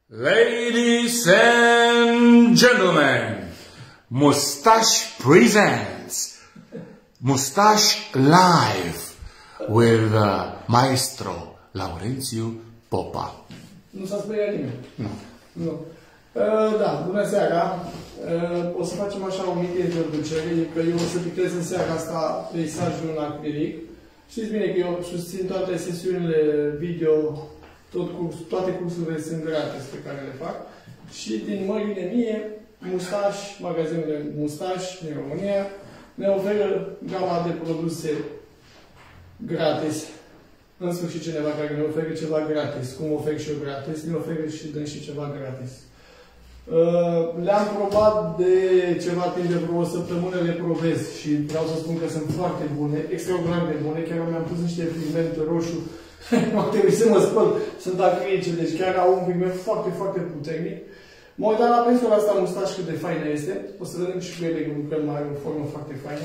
Ladies and gentlemen, Mustache presents Mustache Live with Maestro Laurențiu Popa. Nu s-a speriat nimeni? Nu. Nu. Da, bună seara. O să facem așa o mică introducere, că eu o să pictez în seara asta peisajul în acrilic. Știți bine că eu susțin toate sesiunile video, toate cursurile sunt gratis pe care le fac. Și din mările mie, Mustache, magazinele Mustache din România, ne oferă gama de produse gratis. În sfârșit cineva care ne oferă ceva gratis, cum ofer și eu gratis, ne oferă și dând și ceva gratis. Le-am probat de ceva timp, de vreo o săptămână le probez și vreau să spun că sunt foarte bune, extraordinar de bune, chiar mi-am pus niște pigment roșu, nu trebuie să mă spăl, sunt acrilice, deci chiar au un pigment foarte, foarte puternic. M-am uitat la pensul ăsta Mustache cât de faină este, o să vedem și cu ele că lucrăm, are o formă foarte faină.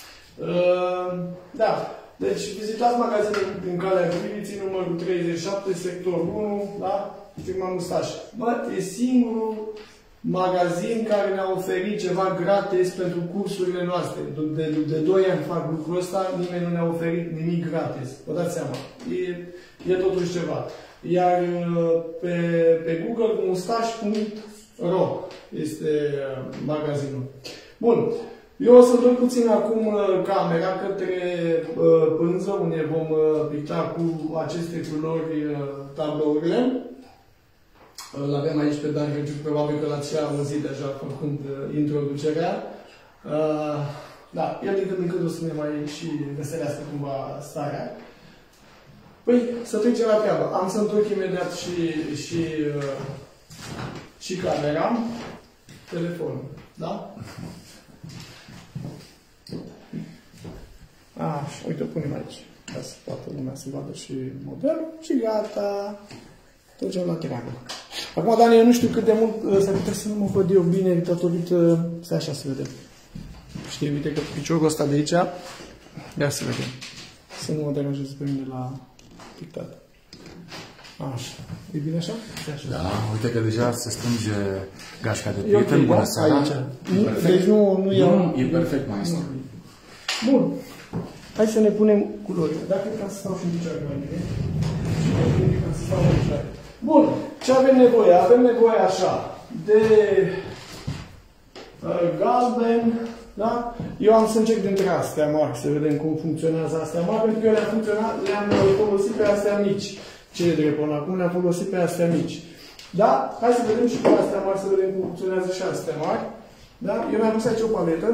Da. Deci, vizitați magazinul din Calea Griviții, numărul 37, sector 1, da? Firma Mustache. Bă, e singurul magazin care ne-a oferit ceva gratis pentru cursurile noastre. De 2 ani fac lucrul ăsta, nimeni nu ne-a oferit nimic gratis. Vă dați seama. E totuși ceva. Iar pe Google, mustache.ro este magazinul. Bun. Eu o să duc puțin acum camera către pânză, unde vom picta cu aceste culori tablourile. Îl avem aici pe Dan Găgiu, probabil că l-ați și auzit deja făcând introducerea. Da, el din când în când o să ne mai și veselească cumva starea. Păi, să trecem la treabă. Am să întorc imediat și camera, telefonul, da? Așa, uite, o punem aici, ca să poată lumea să vadă și modelul și gata, trecem la treabă. Acum, Dani, eu nu știu cât de mult s-ar putea să nu mă văd eu bine, datorită, stai așa să vedem. Știi, uite că piciorul ăsta de aici, ia să vedem, să nu mă deranjeze pe mine la pictat. Așa, e bine așa? Așa. Da, uite că deja se strânge gașca de prieten, okay, bună seara. Aici. Deci nu iau... E perfect, maestru. Bun. Hai să ne punem culorile. Dacă ca să stau și în picioare mai bine. Și ca să stau în picioare. Bun. Ce avem nevoie? Avem nevoie așa de galben, da? Eu am să încerc dintre astea mari, să vedem cum funcționează astea mari, pentru că eu le-am folosit pe astea mici. Cele de până acum le-am folosit pe astea mici. Da? Hai să vedem și pe astea mari, să vedem cum funcționează și astea mari. Da? Eu mi-am pus aici o paletă.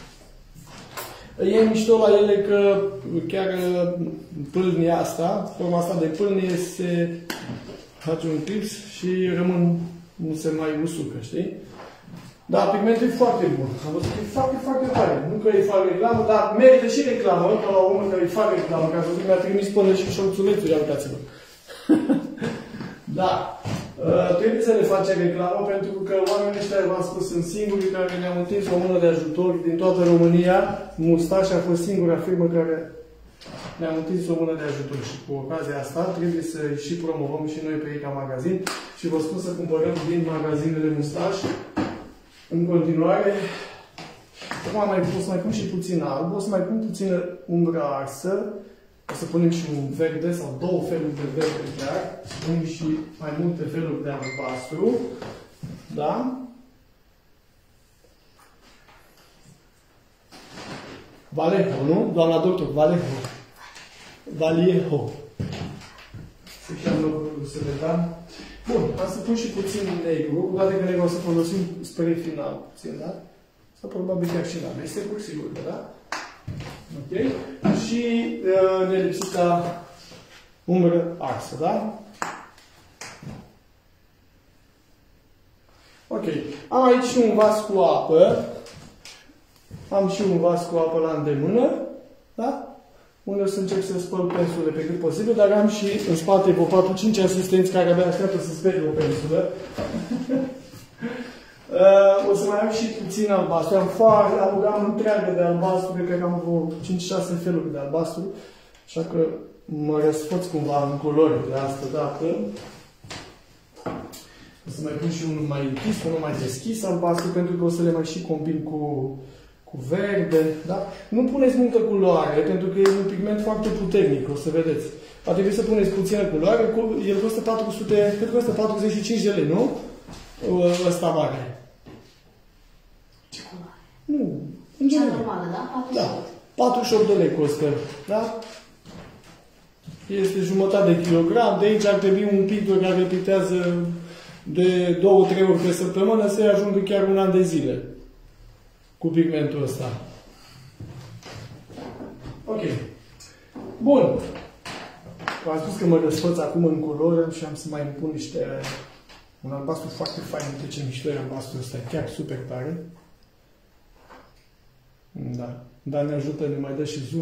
E mișto la ele că chiar pâlnia asta, forma asta de pâlnie se face un clips și rămân, nu se mai usucă, știi? Da, pigmentul e foarte bun. Am văzut că e foarte, foarte tare. Nu că îi fac reclamă, dar merită și reclamă. Ca la urmă că îi fac reclamă, că ați văzut mi-a trimis până și șorțulețul, ia uitați-vă. Da. Trebuie să le facem reclamă pentru că oamenii ăștia, v-am spus, sunt singurii care ne-au întins o mână de ajutor din toată România. Mustache a fost singura firmă care ne-a întins o mână de ajutor și cu ocazia asta trebuie să și promovăm și noi pe ei ca magazin și vă spun să cumpărăm din magazinele Mustache. În continuare, acum o să mai pun și puțin alb, o să mai pun puțină umbră arsă. O să punem și un verde sau două feluri de verde chiar. Să punem și mai multe feluri de albastru. Da? Vallejo, nu? Doamna doctor, Vallejo. Vallejo. Se cheamă Sevedan. Bun, am să pun și puțin negru. Cu toate că negru o să folosim spre final puțin, da? Sau probabil chiar și la mestecuri, sigur că da? Ok? Și nelipsita umbră arsă, da? Ok. Am aici și un vas cu apă. Am și un vas cu apă la îndemână, da? Unde o să încerc să spăl pensulele pe cât posibil, dar am și în spate vreo 4-5 asistenți care abia așteaptă să sperie o pensulă. O să mai am și puțin albastru. Am întreagă de albastru, cred că am vreo 5-6 feluri de albastru. Așa că mă răsfăț cumva în culori de asta dată. O să mai pun și unul mai închis, unul mai deschis albastru, pentru că o să le mai și combin cu verde. Da? Nu puneți multă culoare, pentru că e un pigment foarte puternic, o să vedeți. Va trebui să puneți puțină culoare, el costă 400, cred că costă 45 de lei, nu? Ăsta mare. Ce culoare? Nu, în general. Cea normală, da? 48. Da, 48 de lei costă, da? Este jumătate de kilogram, de aici ar trebui un pictor care pictează de 2-3 ori pe săptămână să ajungă chiar un an de zile cu pigmentul ăsta. Ok. Bun. V-am spus că mă răsfăț acum în culori și am să mai împun niște... Un albastru foarte fain, uite ce mișto e albastru ăsta, chiar super tare. Da. Dar ne ajută, ne mai dă și zoom.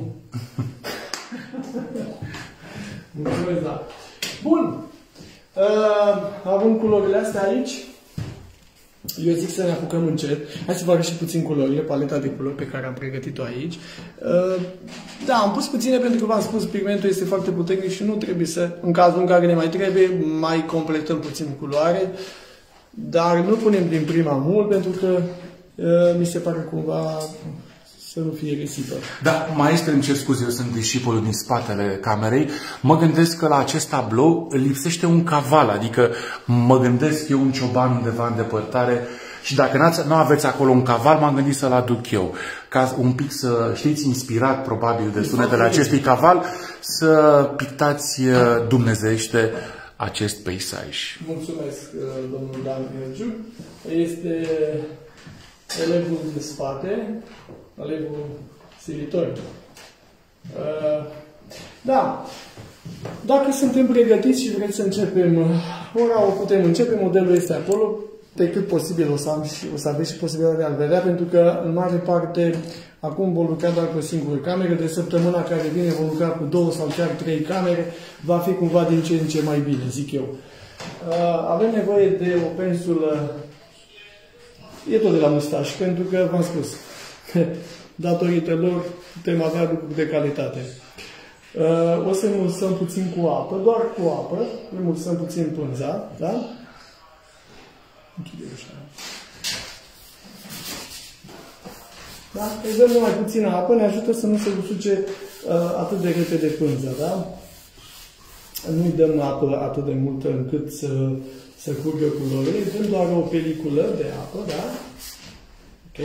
Mulțumesc, da. Bun. Avem culorile astea aici. Eu zic să ne apucăm încet. Hai să vă arăt și puțin culorile, paleta de culori pe care am pregătit-o aici. Da, am pus puține pentru că v-am spus, pigmentul este foarte puternic și nu trebuie să, în cazul în care ne mai trebuie, mai completăm puțin culoare. Dar nu punem din prima mult pentru că mi se pare cumva să nu fie risipă. Da, maestre, îmi cer scuze, eu sunt discipolul din spatele camerei. Mă gândesc că la acest tablou lipsește un caval, adică mă gândesc eu un cioban undeva în depărtare și dacă nu aveți acolo un caval, m-am gândit să-l aduc eu. Ca un pic să știți, inspirat probabil de sunetele acestui caval, să pictați dumnezeiește acest peisaj. Mulțumesc, domnul Dan Ghergiu. Este elevul de spate, elevul silitor. Da. Dacă suntem pregătiți și vreți să începem, ora o putem începe, modelul este acolo, pe cât posibil o să aveți și posibilitatea de a-l vedea, pentru că în mare parte acum vom lucra doar cu o singură cameră, de săptămâna care vine vom lucra cu 2 sau chiar 3 camere, va fi cumva din ce în ce mai bine, zic eu. Avem nevoie de o pensulă, e tot de la mustaș, pentru că v-am spus, datorită lor putem avea lucruri de calitate. O să mulsăm puțin cu apă, doar cu apă, mulsăm puțin pânza, da? Închide ușa. Da? Îi dăm mai puțină apă, ne ajută să nu se usuce atât de repede pânza, da? Nu-i dăm apă atât de multă încât să curgă culorile, îi dăm doar o peliculă de apă, da? Ok?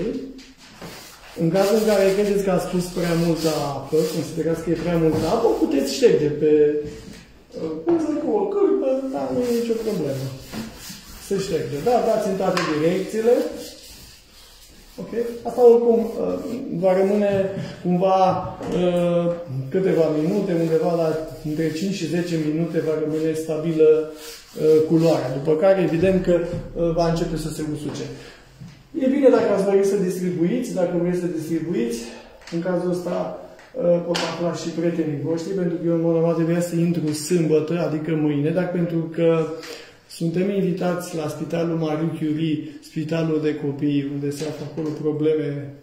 În cazul în care credeți că a spus prea multă apă, considerați că e prea multă apă, o puteți șterge pe pânză cu o cârpă, dar nu e nicio problemă. Se șterge. Da, dați în toate direcțiile. Ok? Asta oricum va rămâne cumva câteva minute, undeva la între 5 și 10 minute va rămâne stabilă culoarea. După care, evident că va începe să se usuce. E bine dacă ați dori să distribuiți, dacă vreți să distribuiți, în cazul ăsta pot afla și prietenii voștri, pentru că eu în mod normal trebuia să intru sâmbătă, adică mâine, dar pentru că suntem invitați la Spitalul Marie Curie, Spitalul de copii, unde se află acolo probleme,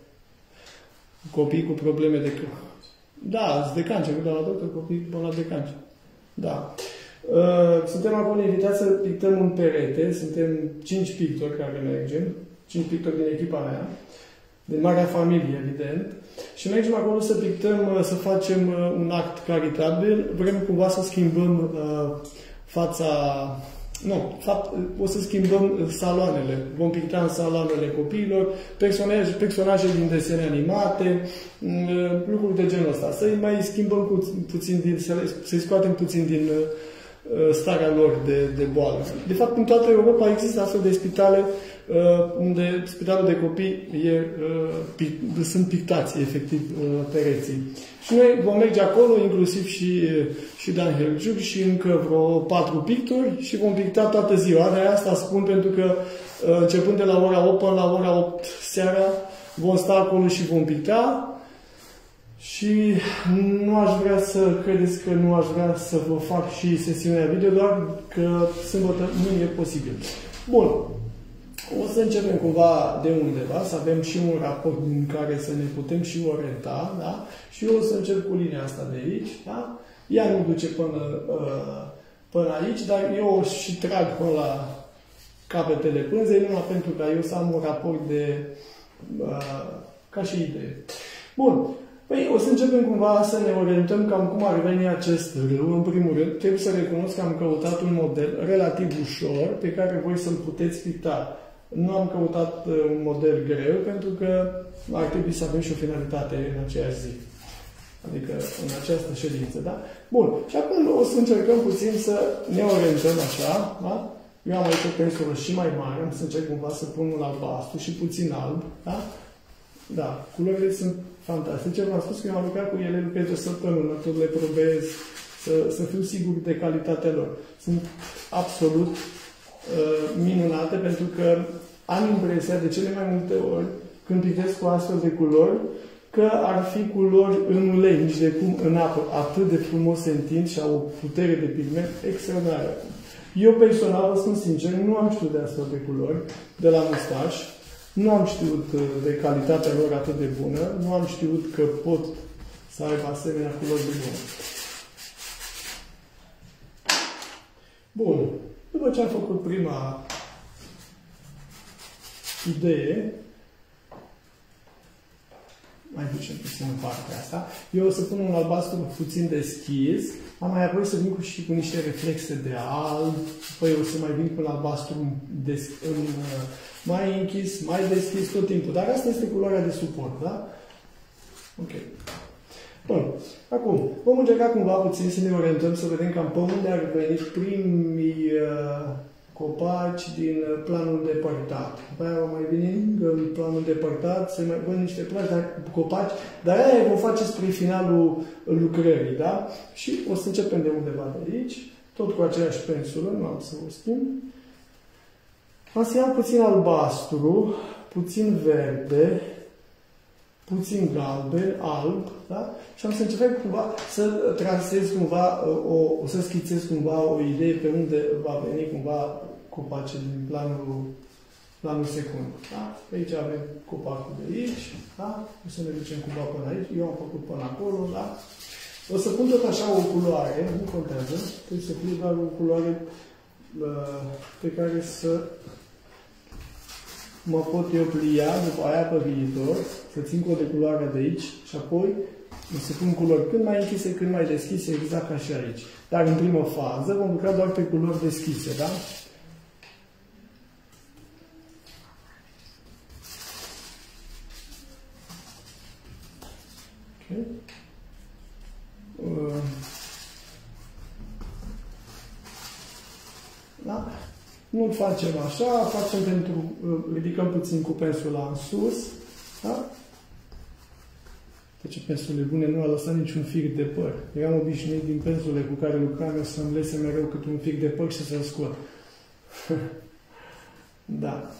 copii cu probleme de... Da, de cancer, cu doamna doctor, copii bolnavi de cancer. Da. Suntem acolo invitați să pictăm un perete, suntem 5 pictori care mergem, 5 pictori din echipa mea, din marea familie, evident, și mergem acolo să pictăm, să facem un act caritabil, vrem cumva să schimbăm fața... Nu, fapt, o să schimbăm saloanele. Vom picta în saloanele copiilor, personaje din desene animate, lucruri de genul ăsta. Să-i mai schimbăm puțin, să-i scoatem puțin din starea lor de boală. De fapt, în toată Europa există astfel de spitale unde spitalul de copii sunt pictați, efectiv, pereții. Și noi vom merge acolo, inclusiv și Dan Hergiuc și încă vreo 4 pictori și vom picta toată ziua. De asta spun pentru că începând de la ora 8 până la ora 8 seara vom sta acolo și vom picta. Și nu aș vrea să credeți că nu aș vrea să vă fac și sesiunea video, doar că sâmbătă nu e posibil. Bun. O să începem cumva de undeva, să avem și un raport din care să ne putem și orienta, da? Și eu o să încep cu linia asta de aici, da? Ea nu duce până aici, dar eu o și trag până la capetele pânzei, numai pentru ca eu să am un raport de ca și idee. Bun. Păi o să începem cumva să ne orientăm cam cum ar veni acest râu. În primul rând, trebuie să recunosc că am căutat un model relativ ușor pe care voi să-l puteți picta. Nu am căutat un model greu pentru că ar trebui să avem și o finalitate în aceeași zi. Adică în această ședință, da? Bun. Și acum o să încercăm puțin să ne orientăm așa, da? Eu am aici o pensulă și mai mare, am să încerc cumva să pun un albastru și puțin alb, da? Da, culorile sunt fantastice. V-am spus că eu am lucrat cu ele, lucrez o săptămână, tot le probez să fiu sigur de calitatea lor. Sunt absolut minunate pentru că am impresia de cele mai multe ori, când pictez cu astfel de culori, că ar fi culori în ulei, nici de cum în apă. Atât de frumos se întind și au o putere de pigment extraordinară. Eu personal, vă spun sincer, nu am știut de astfel de culori de la mustaș. Nu am știut de calitatea lor atât de bună, nu am știut că pot să aibă asemenea culori de bună. Bun. După ce am făcut prima idee, mai ducem puțin în partea asta, eu o să pun un albastru puțin deschis, am mai apoi să vin și cu niște reflexe de alb, apoi o să mai vin cu un albastru mai închis, mai deschis tot timpul. Dar asta este culoarea de suport, da? Ok. Bun. Acum, vom încerca cumva puțin să ne orientăm, să vedem cam pe unde ar veni primii copaci din planul depărtat. După aia vom mai veni în planul depărtat, să mai văd niște copaci, dar aia vom face spre finalul lucrării, da? Și o să începem de undeva de aici, tot cu aceeași pensulă, nu am să o schimb. Am să iau puțin albastru, puțin verde, puțin galben, alb, da? Și am să încerc cumva să trasez cumva, să schițez cumva o idee pe unde va veni cumva copacul din planul secund. Da? Aici avem copacul de aici, da? O să ne ducem cumva până aici, eu am făcut până acolo, da? O să pun tot așa o culoare, nu contează, trebuie să fie doar o culoare pe care să mă pot eu plia după aia pe viitor, să țin cu o de culoare de aici și apoi o să pun culori cât mai închise, cât mai deschise, exact ca și aici. Dar în primă fază vom lucra doar pe culori deschise, da? Ok. Da? Nu facem așa, facem pentru, ridicăm puțin cu pensula în sus, da? Deci pensulele bune nu a lăsat niciun fir de păr. Eram obișnuit din pensulele cu care lucram eu să-mi lese mereu cât un fir de păr și să-l scot. Da.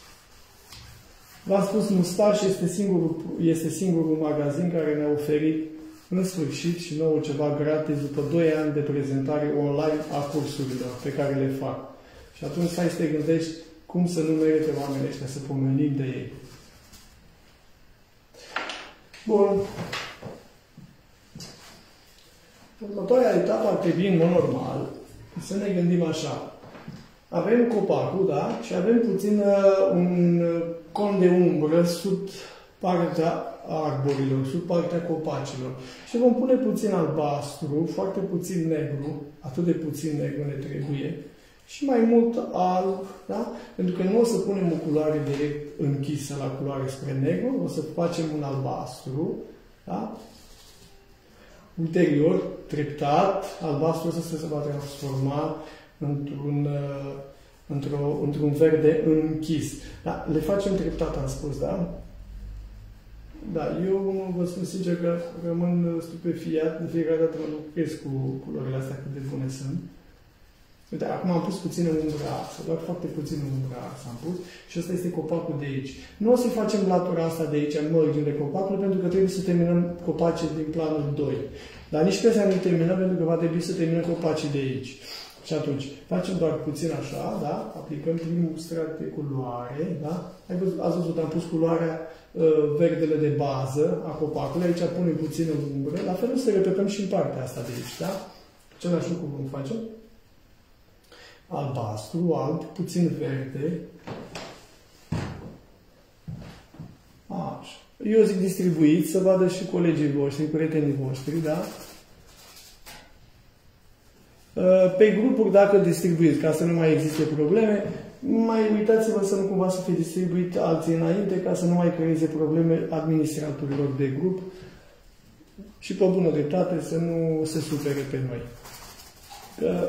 V-am spus, Mustaș este singurul magazin care ne-a oferit în sfârșit și nouă ceva gratis după 2 ani de prezentare online a cursurilor pe care le fac. Și atunci stai să te gândești cum să nu merite oamenii ăștia să pomenim de ei. Bun. Următoarea etapă ar trebui, în mod normal, să ne gândim așa. Avem copacul, da? Și avem puțin un con de umbră sub partea arborilor, sub partea copacilor. Și vom pune puțin albastru, foarte puțin negru, atât de puțin negru ne trebuie, și mai mult alb, da? Pentru că nu o să punem o culoare direct închisă la culoare spre negru, o să facem un albastru, da? Ulterior, treptat, albastru ăsta se va transforma într-un verde închis. Da? Le facem treptat, am spus, da? Da, eu vă spun sincer că rămân stupefiat, în fiecare dată mă lucrez cu culorile astea cât de bune sunt. Uite, acum am pus puțin în umbra asta, doar foarte puțin în umbra asta am pus și ăsta este copacul de aici. Nu o să facem latura asta de aici, în marginile copacului, pentru că trebuie să terminăm copacii din planul 2. Dar nici pe asta nu terminăm, pentru că va trebui să terminăm copacii de aici. Și atunci, facem doar puțin așa, da? Aplicăm primul strat de culoare, da? Ați văzut, am pus culoarea verdele de bază a copacului, aici punem puțin în umbră, la fel să repetăm și în partea asta de aici, da? Același lucru vom face. albastru, alb, puțin verde. Așa. Eu zic distribuit, să vadă și colegii voștri, prietenii voștri, da? Pe grupuri, dacă distribuiți, ca să nu mai existe probleme, mai uitați-vă să nu cumva să fie distribuit alții înainte, ca să nu mai creeze probleme administratorilor de grup și pe bună dreptate să nu se supere pe noi. Că,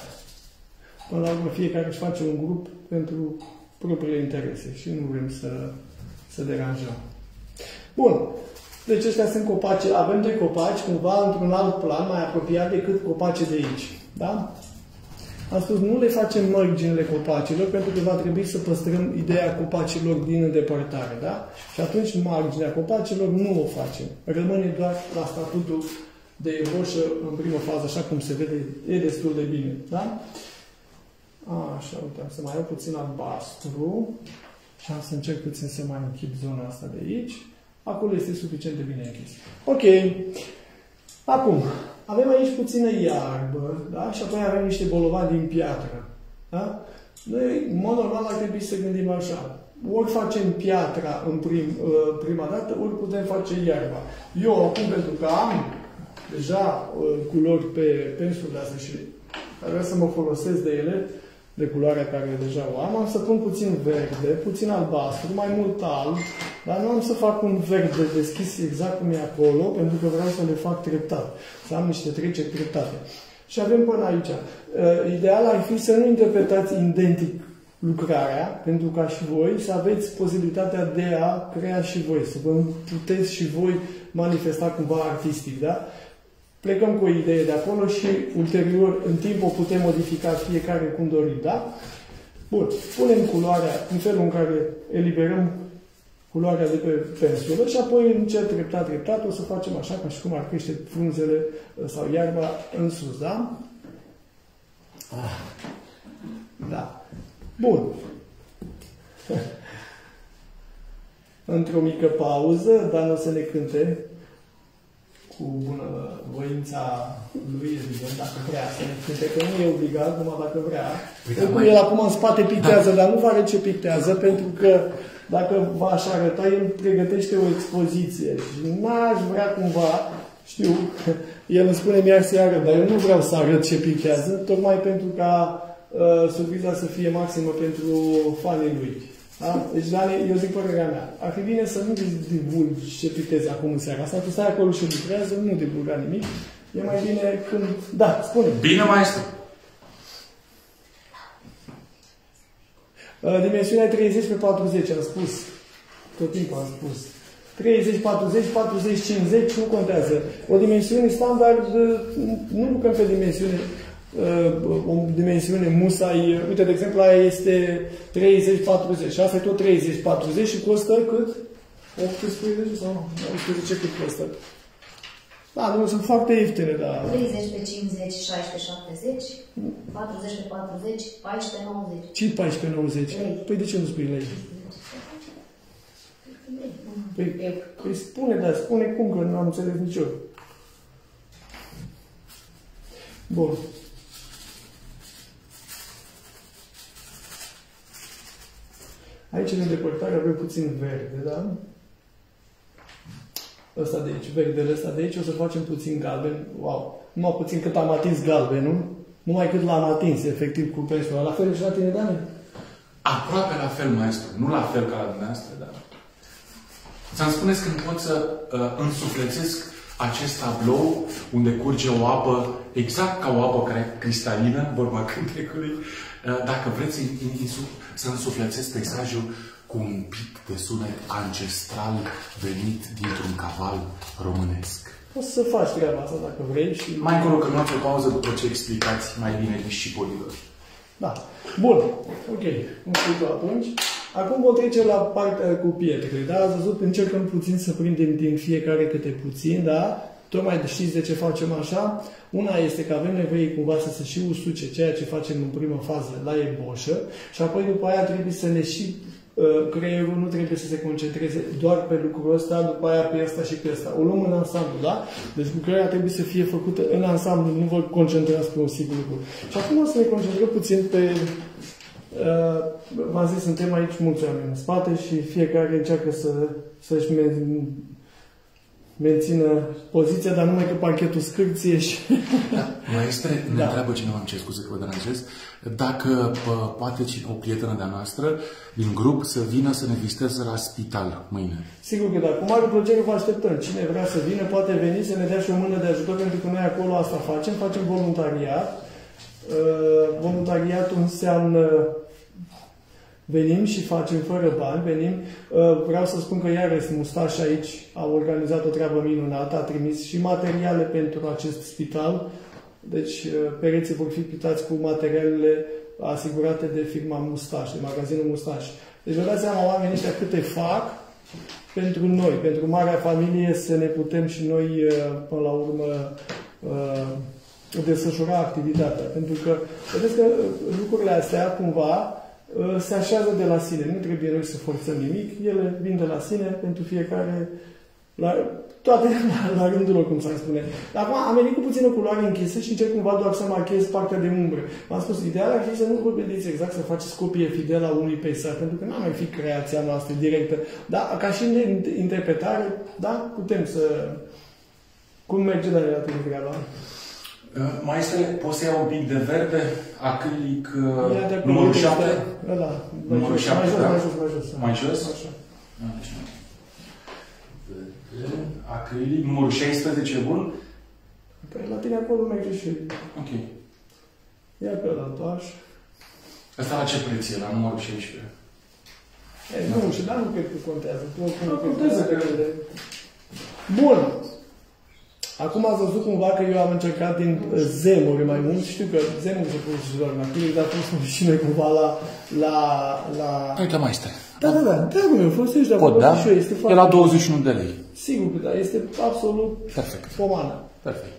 până la urmă, fiecare își face un grup pentru propriile interese și nu vrem să deranjăm. Bun. Deci ăștia sunt copaci. Avem doi copaci, cumva, într-un alt plan, mai apropiat decât copacii de aici. Da? Am spus, nu le facem marginile copacilor, pentru că va trebui să păstrăm ideea copacilor din îndepărtare. Da? Și atunci marginea copacilor nu o facem. Rămâne doar la statutul de roșă în primă fază, așa cum se vede, e destul de bine. Da? Așa, uite, am să mai iau puțin albastru și am să încerc puțin să mai închid zona asta de aici. Acolo este suficient de bine închis. Ok. Acum, avem aici puțină iarbă, da? Și apoi avem niște bolovani din piatră. Da? Noi, în mod normal, ar trebui să gândim așa. Ori facem piatra în prima dată, ori putem face iarba. Eu, acum, pentru că am deja culori pe pensul de asta și vreau să mă folosesc de ele, de culoarea care deja o am să pun puțin verde, puțin albastru, mai mult alb, dar nu am să fac un verde deschis exact cum e acolo, pentru că vreau să le fac treptat, să am niște treceri treptate. Și avem până aici. Ideal ar fi să nu interpretați identic lucrarea, pentru ca și voi să aveți posibilitatea de a crea și voi, să vă puteți și voi manifesta cumva artistic, da? Plecăm cu o idee de acolo și ulterior, în timp, o putem modifica fiecare cum dorim, da? Bun. Punem culoarea în felul în care eliberăm culoarea de pe pensulă și apoi, încet, treptat, o să facem așa, ca și cum ar crește frunzele sau iarba în sus, da? Da. Bun. Într-o mică pauză, dar nu o să ne cânte, cu bună voința lui, evident, dacă vrea să ne cânte, că nu e obligat, numai dacă vrea. Oricum, el acum în spate pictează, dar nu va ce pictează, pentru că dacă v-aș arăta, el pregătește o expoziție și n-aș vrea cumva, știu, el îmi spune mi-ar să arăt, dar eu nu vreau să arăt ce pictează, tocmai pentru ca surpriza să fie maximă pentru fanii lui. Da? Deci, Dani, eu zic părerea mea. Ar fi bine să nu divulgi ce pictezi acum în seara asta. Tu stai acolo și lucrează, nu divulga nimic. E mai bine când... Da, spune. Bine, maestru. Dimensiunea 30 pe 40, am spus. Tot timpul am spus. 30, 40, 40, 50, nu contează. O dimensiune standard, nu lucrăm pe dimensiune... o dimensiune musai, uite, de exemplu, aia este 30-40 și asta e tot 30-40 și costă cât? 18 sau 18 cât costă? Da, nu, sunt foarte ieftine, dar... 30 pe 50, 16 70, 40 pe 40, 14 90. Ce 14 90? Păi de ce nu spui lei? Păi spune, dar spune cum, că nu am înțeles nici eu. Bun. Aici, în îndepărtare, avem puțin verde, da? Ăsta de aici, verdele ăsta de aici, o să facem puțin galben. Wow! Numai puțin cât am atins galbenul, numai cât l-am atins, efectiv, cu pensul. La fel și la tine, Dani? Aproape la fel, maestru. Nu la fel ca la dumneavoastră, dar... Ți-am spuneți când pot să însuflețesc acest tablou unde curge o apă, exact ca o apă cristalină, vorba cântecului, dacă vreți să însuflețesc peisajul cu un pic de sunet ancestral venit dintr-un caval românesc. Poți să faci treaba asta dacă vrei și... Mai încolo că luați o pauză după ce explicați mai bine discipolilor. Da. Bun. Ok. Înțeleg atunci. Acum vom trece la partea cu pietrele. Da? Ați văzut? Încercăm puțin să prindem din fiecare câte puțin, da? Tocmai știți de ce facem așa? Una este că avem nevoie cumva să se și usuce ceea ce facem în prima fază la eboșă și apoi după aia trebuie să ne și creierul nu trebuie să se concentreze doar pe lucrul ăsta, după aia pe ăsta și pe ăsta. O luăm în ansamblu, da? Deci lucrarea trebuie să fie făcută în ansamblu, nu vă concentrați pe un singur lucru. Și acum o să ne concentrăm puțin pe... v-am zis, suntem aici mulți oameni în spate și fiecare încearcă să-și mențină poziția, dar numai că parchetul scârție și... Maestre, ne întreabă cineva, îmi cer scuze că vă deranjez, dacă poate o prietenă de-a noastră din grup să vină să ne viziteze la spital mâine. Sigur că da. Cu mare plăcere vă așteptăm. Cine vrea să vină poate veni să ne dea și o mână de ajutor, pentru că noi acolo asta facem voluntariat. Voluntariatul înseamnă venim și facem fără bani, venim. Vreau să spun că iarăși Mustaș aici a organizat o treabă minunată, a trimis și materiale pentru acest spital. Deci pereții vor fi pitați cu materialele asigurate de firma Mustaș, de magazinul Mustaș. Deci vă dați seama oamenii ăștia câte fac pentru noi, pentru marea familie, să ne putem și noi până la urmă desfășura activitatea. Pentru că vedeți că lucrurile astea cumva se așează de la sine. Nu trebuie noi să forțăm nimic. Ele vin de la sine pentru fiecare, toate la rândul lor, cum s-ar spune. Acum am venit cu puțină culoare închisă și încerc cumva doar să marchez partea de umbră. V-am spus, ideal ar fi să nu vă gândiți exact să faceți copie fidelă a unui peisaj, pentru că n-ar mai fi creația noastră directă. Dar ca și în interpretare, da, putem să... Cum merge de la tine treaba? Maestre, poți să iau un pic de verde, acrilic, numărul 7? Numărul 7, da? Mai jos? Așa. Acrilic, numărul 16, bun? Păi la tine acolo merge și... Ok. Ia pe ăla întoarci. Asta la ce preț e, la numărul 16? Nu, și dar nu cred că contează. Nu contează, cred. Bun. Acum ați văzut cumva că eu am încercat din zemuri mai mult. Știu că zemuri se pune și doar în acrylic, dar pun și noi cumva la... Uite, maestre. Da. Dragul meu, folosești de acolo și eu. Este e la 21 de lei. Sigur că da, este absolut pomană. Perfect.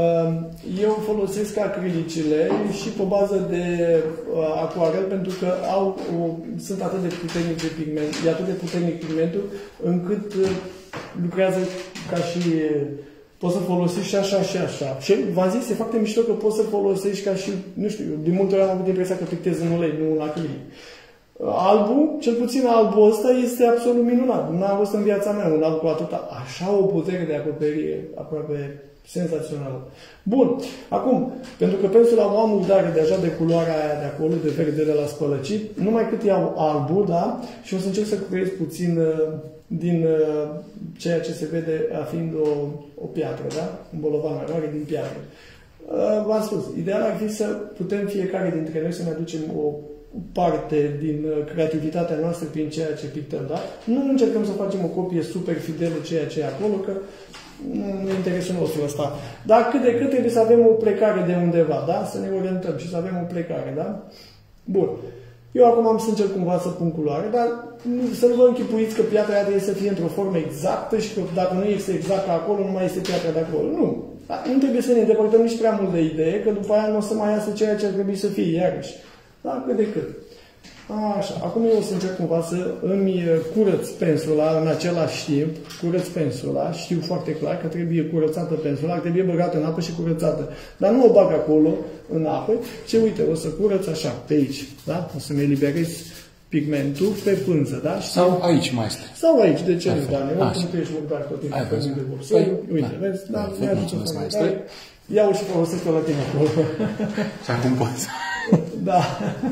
Eu folosesc acrilicile și pe bază de acuarel, pentru că sunt atât de puternic de pigment, e atât de puternic pigmentul, încât lucrează ca și... Poți să folosești și așa și așa. Și v-am zis, e foarte mișto că poți să folosești ca și, nu știu, din multe ori am avut impresia că pictez în ulei, nu în acrilic. Albul, cel puțin albul ăsta, este absolut minunat. N-am văzut în viața mea un alb cu atâta, așa o putere de acoperire, aproape senzațională. Bun, acum, pentru că pensula o am udare deja de culoarea aia de acolo, de verdele la spălăcit, numai cât iau albul, da? Și o să încerc să creez puțin din ceea ce se vede a fiind o piatră, da? Un bolovan mai mare din piatră. V-am spus, ideal ar fi să putem fiecare dintre noi să ne aducem o parte din creativitatea noastră prin ceea ce pictăm, da? Nu încercăm să facem o copie super fidelă ceea ce e acolo, că nu e interesul nostru ăsta. Dar cât de cât trebuie să avem o plecare de undeva, da? Să ne orientăm și să avem o plecare, da? Bun. Eu acum am să încerc cumva să pun culoare, dar să nu vă închipuiți că piatra aia trebuie să fie într-o formă exactă și că dacă nu este exact ca acolo, nu mai este piatra de acolo. Nu. Dar nu trebuie să ne îndepărtăm nici prea mult de idee, că după aia nu o să mai iasă ceea ce ar trebui să fie, iarăși. Da? Cât de cât. Așa. Acum eu o să încerc cumva să îmi curăț pensula în același timp. Curăț pensula. Știu foarte clar că trebuie curățată pensula, trebuie băgată în apă și curățată. Dar nu o bag acolo, în apă, ci uite, o să curăț așa, pe aici. Da? O să-mi eliberez pigmentul pe pânză, da? Sau aici, maestre. Sau aici, de ce nu, Dani? Oricum tu ești murdar tot timpul pe mine de vopsă. Uite, vezi? Da, mi-a aduce o formă. Iau și folosesc-o la tine acolo. Și acum poți. Da.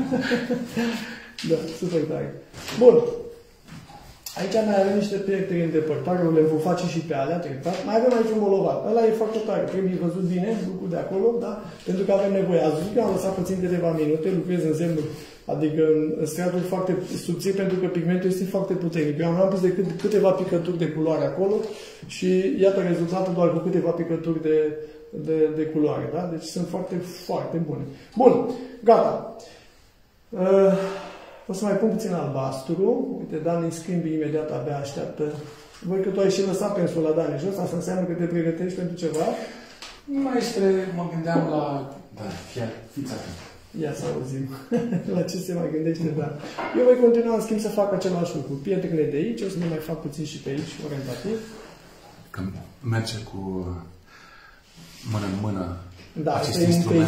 Da, super tare. Bun. Aici mai avem niște pierderi în depărtare, le vom face și pe alea, treptat. Mai avem aici un bolovan. Ăla e foarte tare. Trebuie văzut bine, lucrul de acolo, da? Pentru că avem nevoie. Azi zic că am lăsat puțin câteva minute, lucrez în zemnuri, adică în straturi foarte subțiri, pentru că pigmentul este foarte puternic. Eu am pus decât câteva picături de culoare acolo și iată rezultatul doar cu câteva picături de culoare, da? Deci sunt foarte, foarte bune. Bun, gata. O să mai pun puțin albastru. Uite, Dani îi schimbi imediat, abia așteaptă. Văd că tu ai și lăsat pensula, Dani, jos. Asta înseamnă că te pregătești pentru ceva? Maestre, mă gândeam la... Da, fiți atent. Ia să auzim la ce se mai gândește, dar eu voi continua, în schimb, să fac același lucru. Pietrele de aici, o să ne mai fac puțin și pe aici, orientativ. Că merge cu mână în mână. Da, asta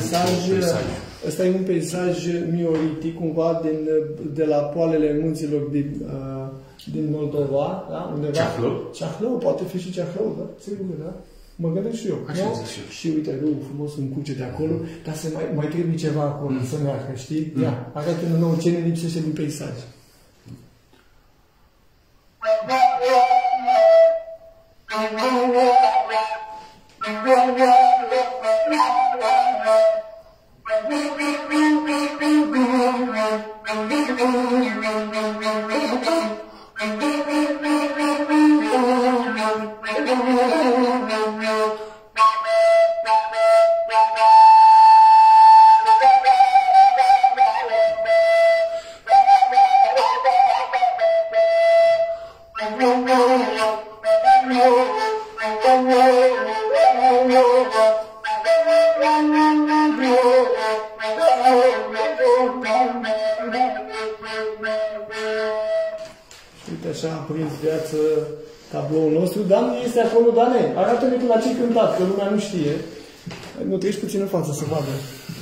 e un peisaj mioritic, cumva de la poalele munților din Moldova, da? Undeva. Ceahlău? Ceahlău, poate fi și Ceahlău, da? Sigur, da? Mă gândesc și eu. Așa zic și eu. Și uite, râul frumos în cuce de acolo, dar mai trebuie ceva acolo să meargă, știi? Ia, arată-ne nou ce ne lipsește din peisaj. Uite așa a prins viață tabloul nostru. Dan este acolo, Dane. Arată-ne tu la ce cântat, că lumea nu știe. Nu treci puțin în față să vadă.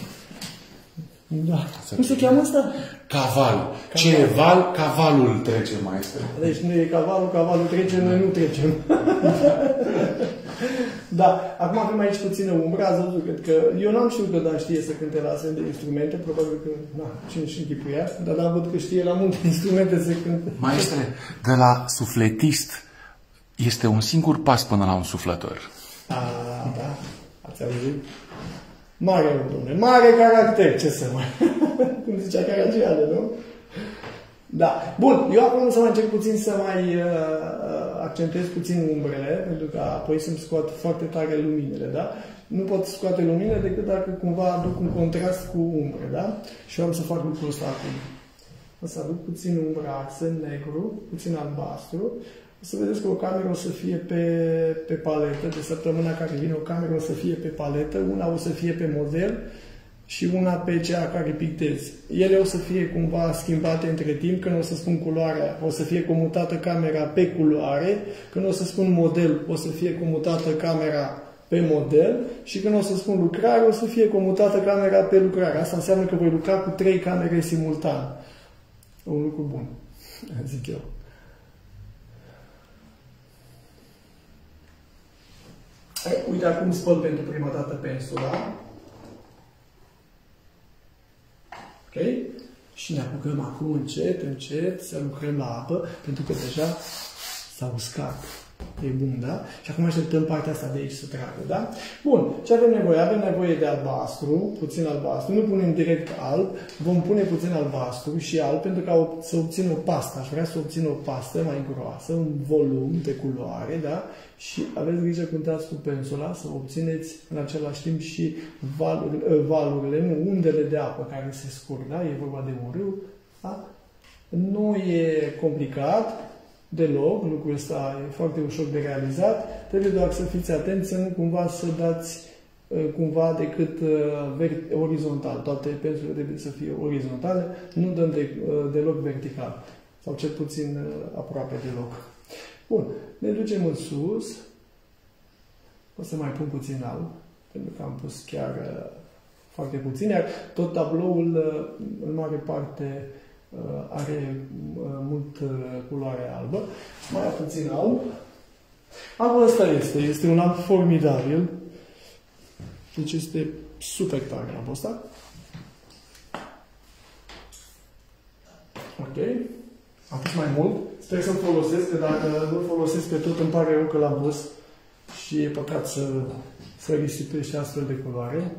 Da. Cum se cheamă asta? Caval. Ce e val, cavalul trece, maestre. Deci nu e cavalul, cavalul trece, noi nu trecem. Da, acum avem aici puțină umbră, ați văzut, cred că eu n-am știut că Dan știe să cânte la astfel de instrumente, probabil că, cine și închipuia, dar Dan văd că știe la multe instrumente să cânte. Maestre, de la sufletist este un singur pas până la un suflător. Da, ați auzit? Mare om, domnule, mare caracter, ce să mai... Cum zicea Caragiale, nu? Da. Bun, eu acum să mai încerc puțin să mai accentez puțin umbrele, pentru că apoi să-mi scot foarte tare luminile, da? Nu pot scoate luminile decât dacă cumva aduc un contrast cu umbre, da? Și eu am să fac lucrul ăsta acum. O să aduc puțin umbra axă, negru, puțin albastru. O să vedeți că o cameră o să fie pe paletă, de săptămâna care vine o cameră o să fie pe paletă, una o să fie pe model și una pe cea care pictez. Ele o să fie cumva schimbate între timp, când o să spun culoarea, o să fie comutată camera pe culoare, când o să spun model, o să fie comutată camera pe model și când o să spun lucrare, o să fie comutată camera pe lucrare. Asta înseamnă că voi lucra cu 3 camere simultan. Un lucru bun, zic eu. Uite, acum spăl pentru prima dată pensula. Ok? Și ne apucăm acum încet, încet să lucrăm la apă, pentru că deja s-a uscat. E bun, da? Și acum așteptăm partea asta de aici să tragă, da? Bun. Ce avem nevoie? Avem nevoie de albastru, puțin albastru. Nu punem direct alb, vom pune puțin albastru și alb, pentru că să obțin o pastă. Aș vrea să obțin o pastă mai groasă, un volum de culoare, da? Și aveți grijă când dați cu pensula să obțineți în același timp și valurile, nu, undele de apă care se scurg, da? E vorba de un râu, da? Nu e complicat deloc, lucrul ăsta e foarte ușor de realizat, trebuie doar să fiți atenți să nu cumva să dați cumva decât orizontal. Toate pensulele trebuie să fie orizontale, nu dăm deloc vertical, sau cel puțin aproape deloc. Bun, ne ducem în sus, o să mai pun puțin alb, pentru că am pus chiar foarte puțin, iar tot tabloul în mare parte are mult culoare albă. Mai puțin alb. Albul ăsta este un alb formidabil. Deci este super tare albul ăsta. Ok. Am pus mai mult. Sper să-l folosesc, că dacă nu folosesc pe tot îmi pare rău că l-am pus și e păcat să risipește astfel de culoare.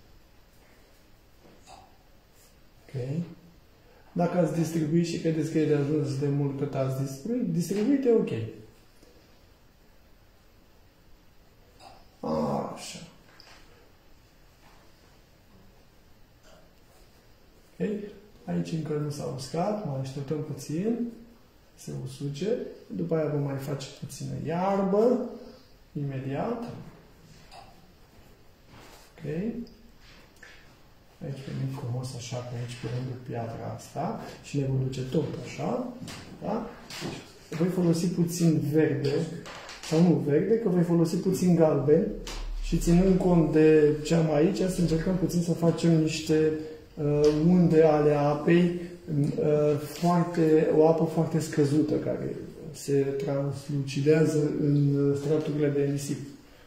Ok. Dacă ați distribuit și credeți că e de ajuns de mult cât ați distribuit, e ok. Așa. Ok. Aici încă nu s-a uscat, mai așteptăm puțin, se usuce. După aia vom mai face puțină iarbă, imediat. Ok. Aici venim frumos așa, pe aici pe lângă piatra asta și ne vom duce tot așa. Da? Deci, voi folosi puțin verde, sau nu verde, că voi folosi puțin galben și ținând cont de ce am aici, să încercăm puțin să facem niște unde ale apei, o apă foarte scăzută care se translucidează în straturile de nisip.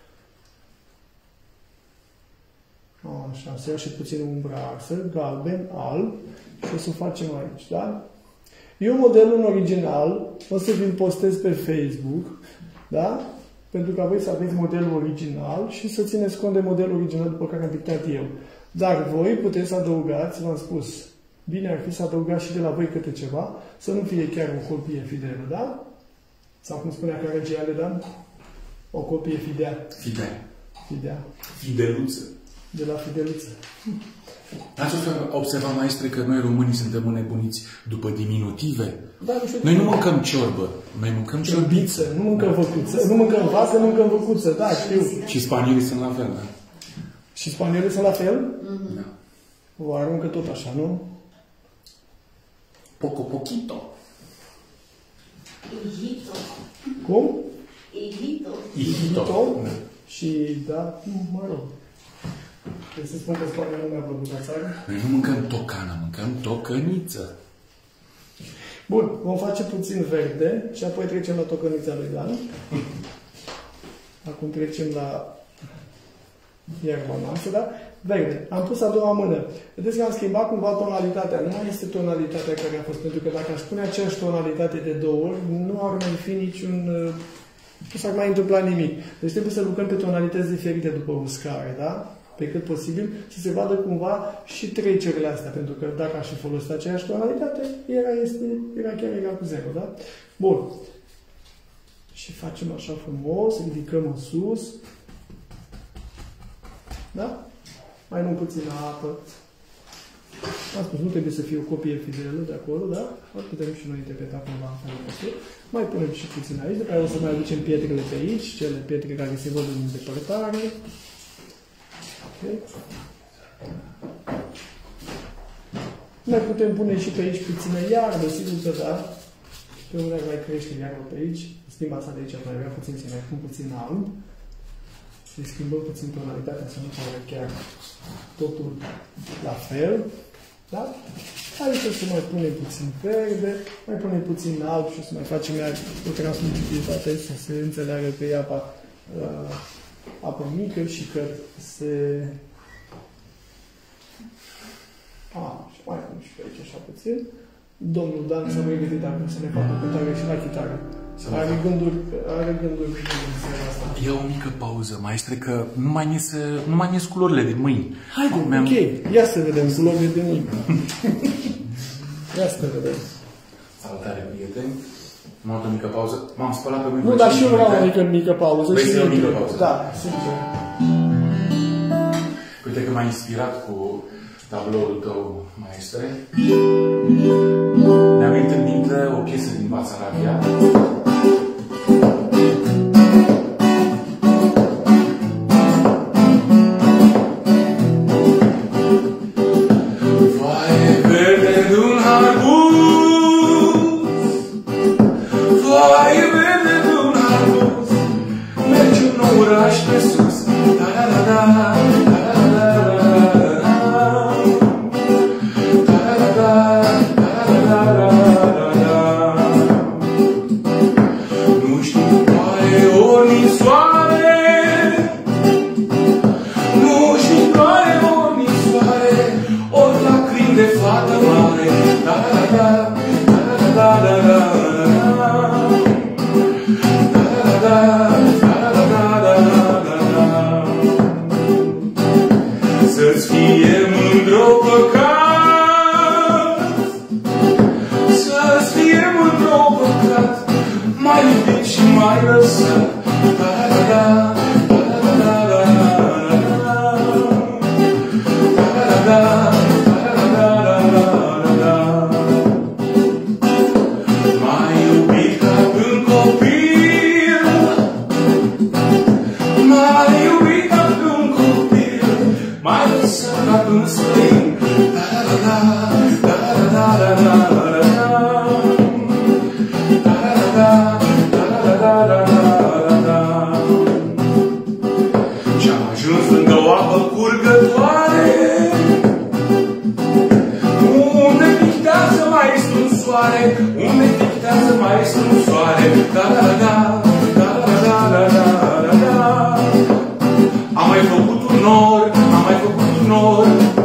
Așa, să ia și puțin umbra arsă, galben, alb și o să o facem aici, da? Eu modelul în original o să vi-l postez pe Facebook, da? Pentru că voi să aveți modelul original și să țineți cont de modelul original după care am pictat eu. Dar voi puteți să adăugați, v-am spus, bine ar fi să adăugați și de la voi câte ceva, să nu fie chiar o copie fidelă, da? Sau cum spunea Caragiale, da? O copie fidea. Fidea. Fideluță. De la Fideluță. Ați observat, maestre, că noi românii suntem înnebuniți după diminutive? Da, nu știu. Noi nu mâncăm ciorbă, noi mâncăm ciorbiță. Nu mâncăm văcuță, nu mâncăm vacă, nu mâncăm văcuță, da, știu. Și spaniolii sunt la fel, da? Și spaniolii sunt la fel? Da. O aruncă tot așa, nu? Poco poquito. Hijito. Cum? Hijito. Hijito. Da. Și, da, mă rog. Trebuie să spun că Spania nu mi-a plăcut la țară. Noi nu mâncăm tocană, mâncăm tocăniță. Bun, vom face puțin verde și apoi trecem la tocănița lui Dan. Acum trecem la iarba noastră, da? Verde. Am pus a doua mână. Vedeți că am schimbat cumva tonalitatea. Nu mai este tonalitatea care a fost, pentru că dacă aș pune aceeași tonalitate de două ori, nu ar mai fi niciun... nu s-ar mai întâmpla nimic. Deci trebuie să lucrăm pe tonalități diferite după uscare, da? Pe cât posibil, să se vadă cumva și trecerile astea, pentru că dacă aș fi folosit aceeași tonalitate, era chiar egal cu 0, da? Bun. Și facem așa frumos, ridicăm în sus. Da? Mai luăm puțină apă. Am spus, nu trebuie să fie o copie fidelă de acolo, da? Ar putem și noi interpreta cumva în felul ăsta. Mai punem și puțin aici, după aceea o să mai aducem pietrele pe aici, cele pietre care se văd în depărtare. Okay. Mai putem pune și pe aici puțină iarbă, sigur că da. Pe unde mai crește iarbă pe aici. Stima asta de aici mai avea puțin, să mai pun puțin alb. Să-i schimbăm puțin tonalitatea, să nu pară chiar totul la fel. Da? Aici o să mai punem puțin verde, mai punem puțin alb și o să mai facem iar o transluciditate să se înțeleagă că e apă mică și că se... și mai pun și pe aici așa puțin. Domnul Dan s-a mai gândit acum să ne facă cântare și la chitară. Are gânduri în seara asta. E o mică pauză, maestre, că nu mai ies culorile din mâini. Haide, ok. Ia să vedem culorile din mâini. Ia să vedem. Salutare, prieteni. M-am luat o mică pauză. M-am spălat pe mâini. Nu, dar și eu vreau o mică pauză. Vrei să iei o mică pauză? Da, sigur. Uite că m-a inspirat cu tabloul tău, maestre. Ne-am venit în minte o piesă din Basarabia. Să-ți fie mândru păcat, să-ți fie mândru păcat, mai iubit și mai lăsat. Mai iubit ca când copil, mai iubit ca când copil, mai lăsat ca când străin. soare, unde pictează maestru în soare. Da-da-da, da-da-da-da-da-da-da. Am mai făcut un nor, am mai făcut un nor.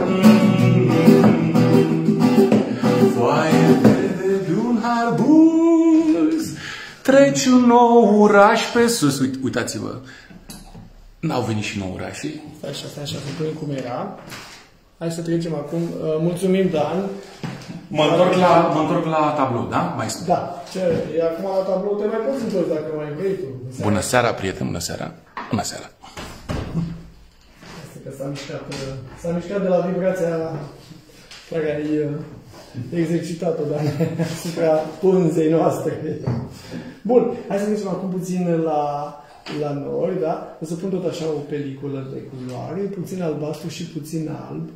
Foaie verde de un arbuz, treci un nou oraș pe sus. Uitați-vă, n-au venit și nou orașii. Stai așa, să punem cum era. Hai să trecem acum. Mulțumim, Dan. Mă întorc la tablou, da? Mai spun. Da. E acum la tablou, te mai poți întorci dacă mai vrei tu. Bună seara, prieten, bună seara. Bună seara. Asta că s-a mișcat de la vibrația pe care ai exercitat-o, Dan, asupra punzei noastre. Bun, hai să trecem acum puțin la noi, da? O să pun tot așa o peliculă de culoare, puțin albastru și puțin alb.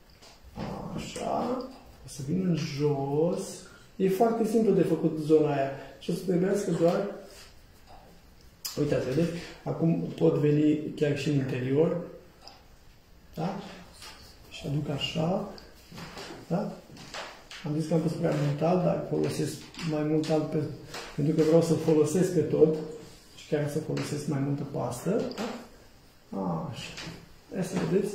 Așa. O să vin în jos. E foarte simplu de făcut zona aia. Și o să trebuiască doar... Uitați, vedeți? Acum pot veni chiar și în interior. Da? Și aduc așa. Da? Am zis că am pus prea mult alb, dar folosesc mai mult alb pentru că vreau să folosesc pe tot. Și chiar să folosesc mai multă pastă. Da? Așa. Ia să vedeți.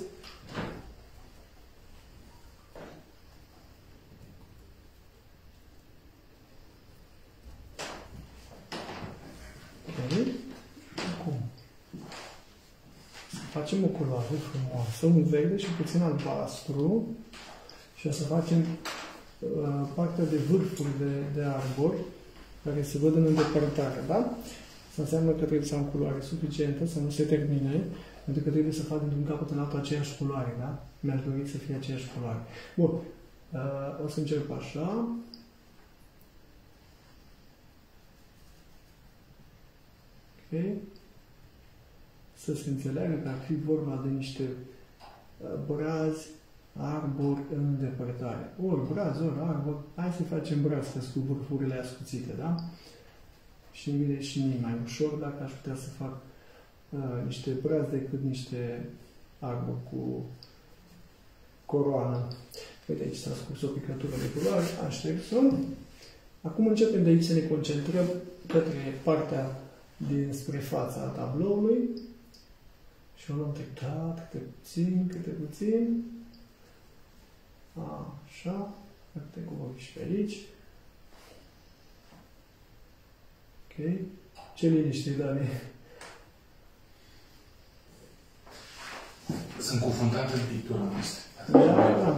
Acum. Să facem o culoare frumoasă, un verde și puțin albastru. Și o să facem partea de vârfuri de arbori care se văd în îndepărtare, da? Asta înseamnă că trebuie să am culoare suficientă, să nu se termine, pentru că trebuie să fac din capăt în altul aceeași culoare, da? Mi-aș dori să fie aceeași culoare. Bun. O să încep așa. Ok. Să se înțeleagă că ar fi vorba de niște brazi, arbori în îndepărtare. Ori braz, ori arbor. Hai să facem braz, cu vârfurile ascuțite, da? Și îmi vine și mie mai ușor dacă aș putea să fac niște brazi decât niște arbori cu coroană. Uite, aici s-a scurs o picătură de culoare, aștept-o. Acum începem de aici să ne concentrăm către partea dinspre fața tabloului și o luăm treptat, câte puțin, câte puțin. Așa, câte cu ochii și pe aici. Ok. Ce liniște, Dani? Sunt confundat în pictura noastră. Da.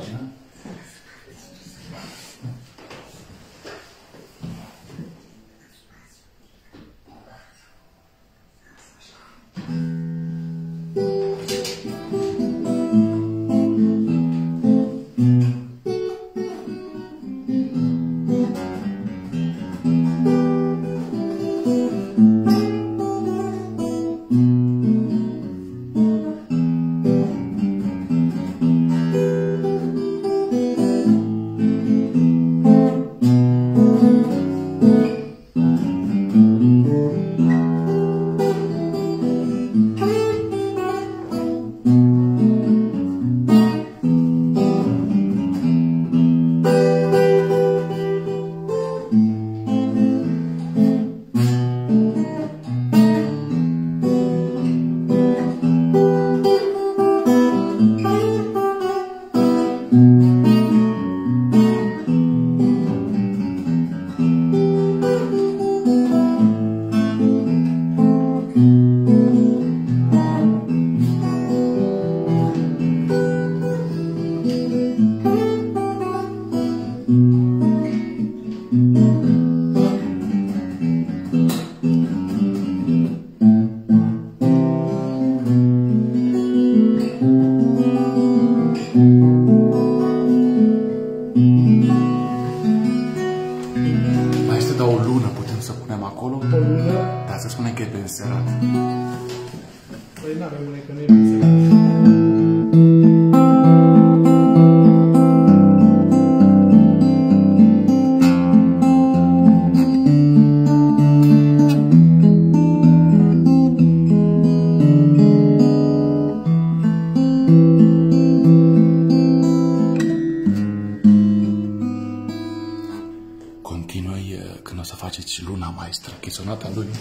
continui când o să faceți luna maestră, chisonata lunii.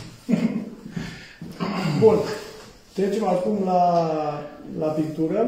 Bun. Trecem acum la pictură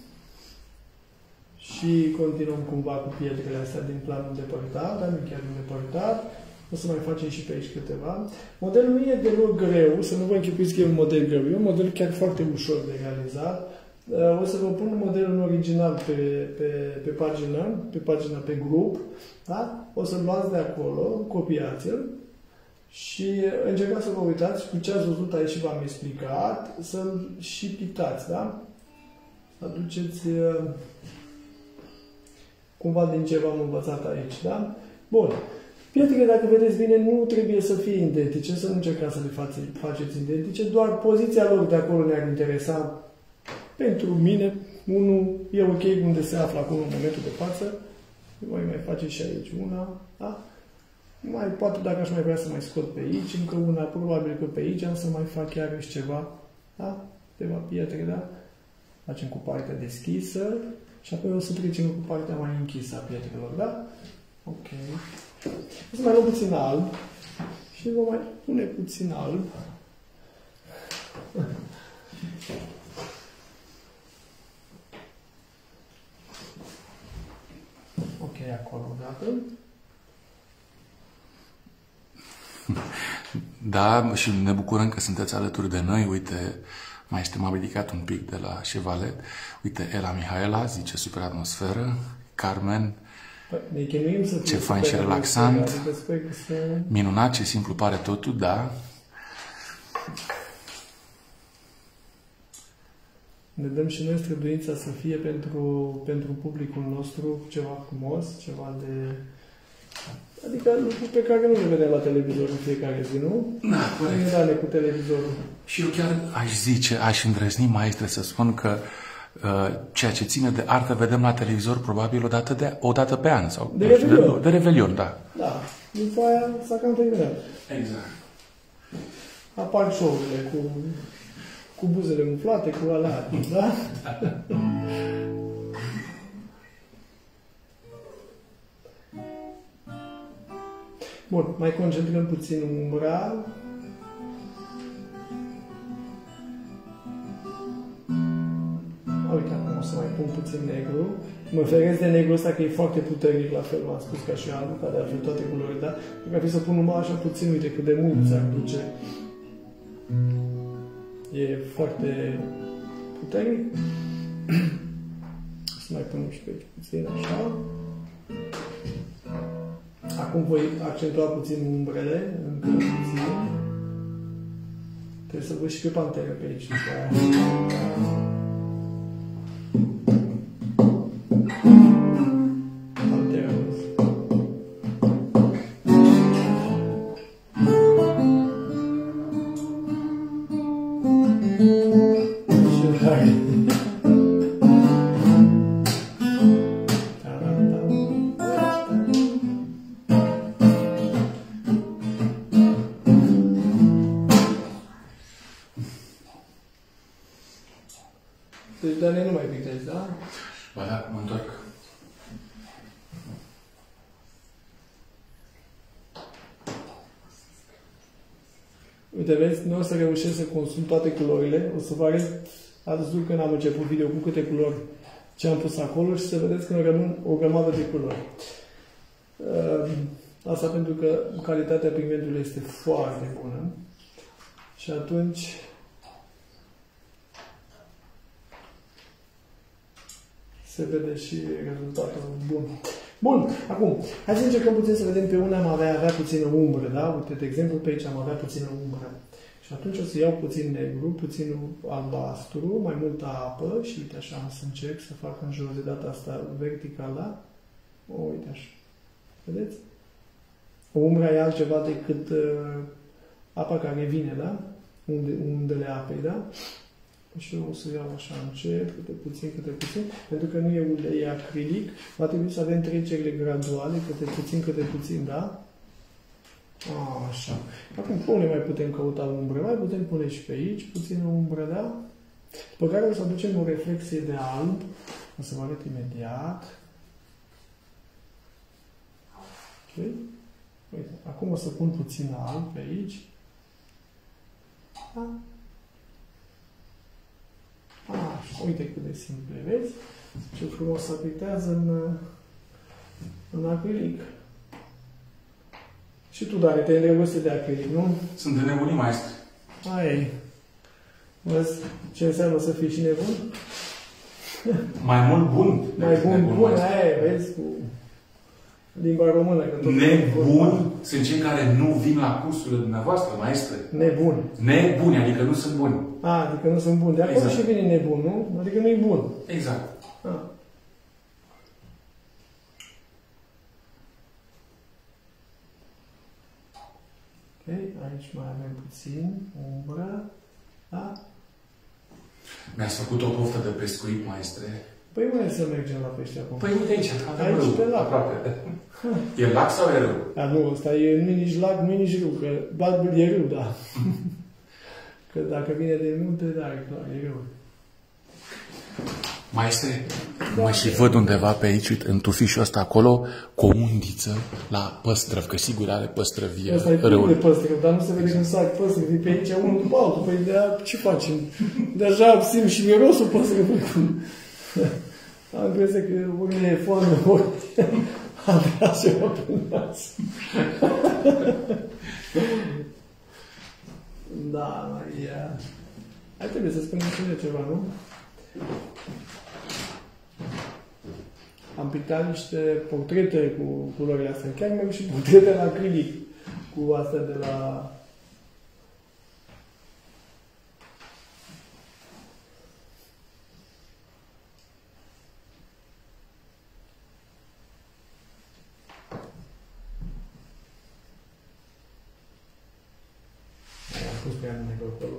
și continuăm cumva cu pietrele astea din planul îndepărtat, dar nu chiar îndepărtat. O să mai facem și pe aici câteva. Modelul nu e deloc greu, să nu vă închipuiți că e un model greu. E un model chiar foarte ușor de realizat. O să vă pun modelul original pe pagină, pe grup. Da? O să-l luați de acolo, copiați-l și încercați să vă uitați cu ce ați văzut aici și v-am explicat, să-l și pictați, da? Să aduceți cumva din ce v-am învățat aici, da? Bun. Pietrele, dacă vedeți bine, nu trebuie să fie identice, să nu încercați să le faceți identice, doar poziția lor de acolo ne-ar interesa pentru mine. Unul e ok unde se află acolo în momentul de față. Voi mai face și aici una, da? Poate dacă aș mai vrea să mai scot pe aici, încă una, probabil că pe aici am să mai fac iarăși ceva, da? Câteva pietre, da? Facem cu partea deschisă și apoi o să trecem cu partea mai închisă a pietrelor, da? Ok. O să mai luăm puțin alb și vom mai pune puțin alb. Ok, acolo, gata. Da, și ne bucurăm că sunteți alături de noi. Uite, m-am ridicat un pic de la Chevalet. Uite, Ela Mihaela zice super atmosferă. Carmen, ce fain și relaxant. Minunat, ce simplu pare totul, da. Ne dăm și noi străduința să fie pentru publicul nostru ceva frumos, ceva de... Adică lucruri pe care nu le vedem la televizor în fiecare zi, nu? Da, corect. Nu cu televizorul. Și eu chiar aș îndrăzni, maestre, să spun că ceea ce ține de artă vedem la televizor probabil o dată pe an. Sau, de Revelion, da. Da. După aia s-a cam terminat. Exact. Apar show-urile cu buzele umflate, cu alea, da? Bun, mai concentrăm puțin umbra. Uite, acum o să mai pun puțin negru. Mă feresc de negru ăsta că e foarte puternic, la fel v-am spus, ca și albul, ca de altfel toate culorile, da? Dacă ar fi să pun numai așa puțin, uite cât de mult s-ar duce. E foarte puternic. Să mai punem și pe aici puțin, așa. Acum voi accentua puțin umbrele, încă puțin. Trebuie să văd și pe panteră pe aici. Panteră. Și hai. Deci, Dani, nu mai pictezi, da? Ba da, mă întorc. Uite, vezi, nu o să reușesc să consum toate culorile. O să vă arăt, ați văzut când am început video cu câte culori ce am pus acolo și să vedeți că îmi rămân o grămadă de culori. Asta pentru că calitatea pigmentului este foarte bună. Și atunci se vede și rezultatul bun. Bun, acum, hai să încercăm puțin să vedem pe unde am avea puțină umbră, da? Uite, de exemplu, pe aici am avea puțină umbră. Și atunci o să iau puțin negru, puțin albastru, mai multă apă și uite așa, am să încerc să fac în jos de data asta vertical, da? Uite așa. Vedeți? Umbra e altceva decât apa care vine, da? Undele apei, da? Și eu o să iau așa încet, câte puțin, pentru că nu e ulei, e acrilic. Va trebui să avem trecerile graduale, câte puțin, da? Așa. Acum, pe unde mai putem căuta umbră? Mai putem pune și pe aici puțină umbră, da? După care o să aducem o reflexie de alb. O să vă arăt imediat. Ok? Acum o să pun puțin alb pe aici. Da? Uite cât de simplu, vezi? Ce frumos se aplicează în acrilic. Și tu, Dani, te-ai îndrăgostit de acrilic, nu? Sunt de nebunii, maestre. Aia e. Vezi ce înseamnă să fii și nebun? Mai mult bun. Mai bun, aia e, vezi, cu limba română. Nebuni sunt cei care nu vin la cursurile dumneavoastră, maestre. Nebun. Nebuni, adică nu sunt buni. Adică nu sunt buni. De acolo și vine nebun, nu? Adică nu e bun. Exact. Ok, aici mai avem puțin umbră. Da? Mi-ați făcut o poftă de pescuit, maestre. Păi unde să mergem la pește acum? Păi uite aici, aici pe lac. Aproape. E lac sau e râu? Nu, ăsta nu e nici lac, nu e nici râu, că e râu, da. Că dacă vine de munte, da, e clar, e râu. Maestre, mă și văd undeva pe aici, uite, în tufișul ăsta acolo, cu o undiță la păstrăv, că sigur are păstrăvie. Ăsta e plin de păstrăv, dar nu se vede cum sac păstrăv, pe aici unul după altul. Păi ce facem? Deja simt și mirosul păstrăvului. Am impresia că ori e foame, ori am vrea ceva pe nas. Da, Maria. Hai, trebuie să spunem și ceva, nu? Am pictat niște portrete cu culorile astea. Chiar mai și portrete la acrilic cu astea de la... Am pus prea mine pe acolo.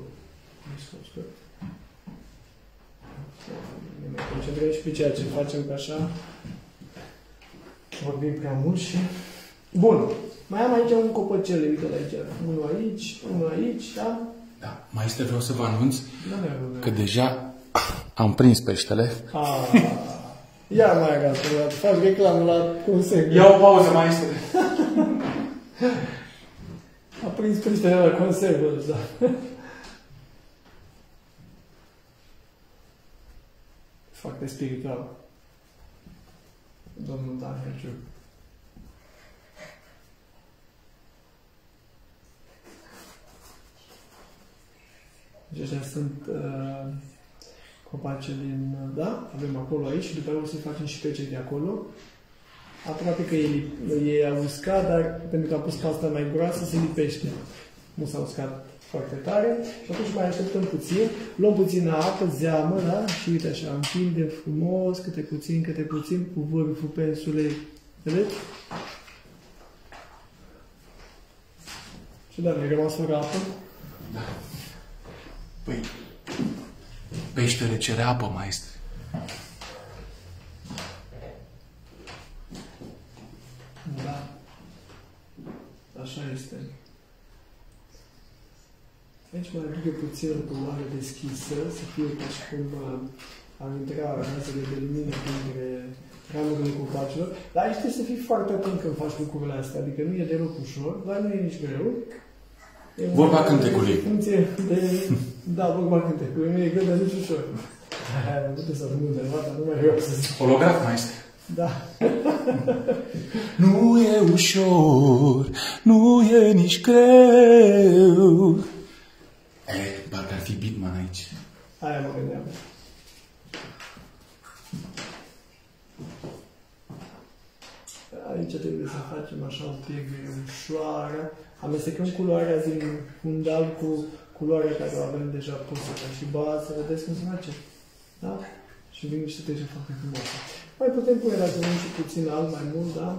Ne mai concentrăm și pe ceea ce facem, că așa vorbim prea mult și... Bun. Mai am aici un copăcel, uite aici. Unul aici, da? Da. Maestre, vreau să vă anunț că deja am prins peștele. Ia mai gata, faci reclamă la Consec. Ia o pauză, maestre. A prins peștele la Consec, da. Foarte spiritual. Domnul Dan Herciu. Deci ăștia sunt copaci din... Da? Avem acolo aici și după aceea o să facem și pe cei de acolo. Aproape că e uscat, dar pentru că a pus pasta mai groasă, se lipește. Nu s-a uscat foarte tare. Și atunci mai așteptăm puțin. Luăm puțină apă, zeamă, da? Și uite așa, întindem frumos, câte puțin, cu vârful pensulei. Vedeți? Și da, ne-a rămas fără apă. Da. Păi, peștele cere apă, maestre. Da. Așa este. Aici mai aduc puțin culoare deschisă, să fie ca și cum ar intra razele de lumină printre ramurile copacilor. Dar aici trebuie să fii foarte atent când faci lucrurile astea, adică nu e deloc ușor, dar nu e nici greu. Vorba cântecului. Da, vorba cântecului, nu e greu, dar nici ușor. Nu puteți să vă undeva, dar nu mai vreau să zic. Holograf, maestre. Da. Nu e ușor, nu e nici greu. Parcă ar fi Bitman aici. Aia mă gândeam. Aici trebuie să facem așa o piegă ușoară. Amestecăm culoarea din fundal cu culoarea care o avem deja pusă ca și bază. Vedeți cum se face? Da? Și vin niște trece foarte frumoase. Mai putem pune, dacă vrem, și puțin alb mai mult, da?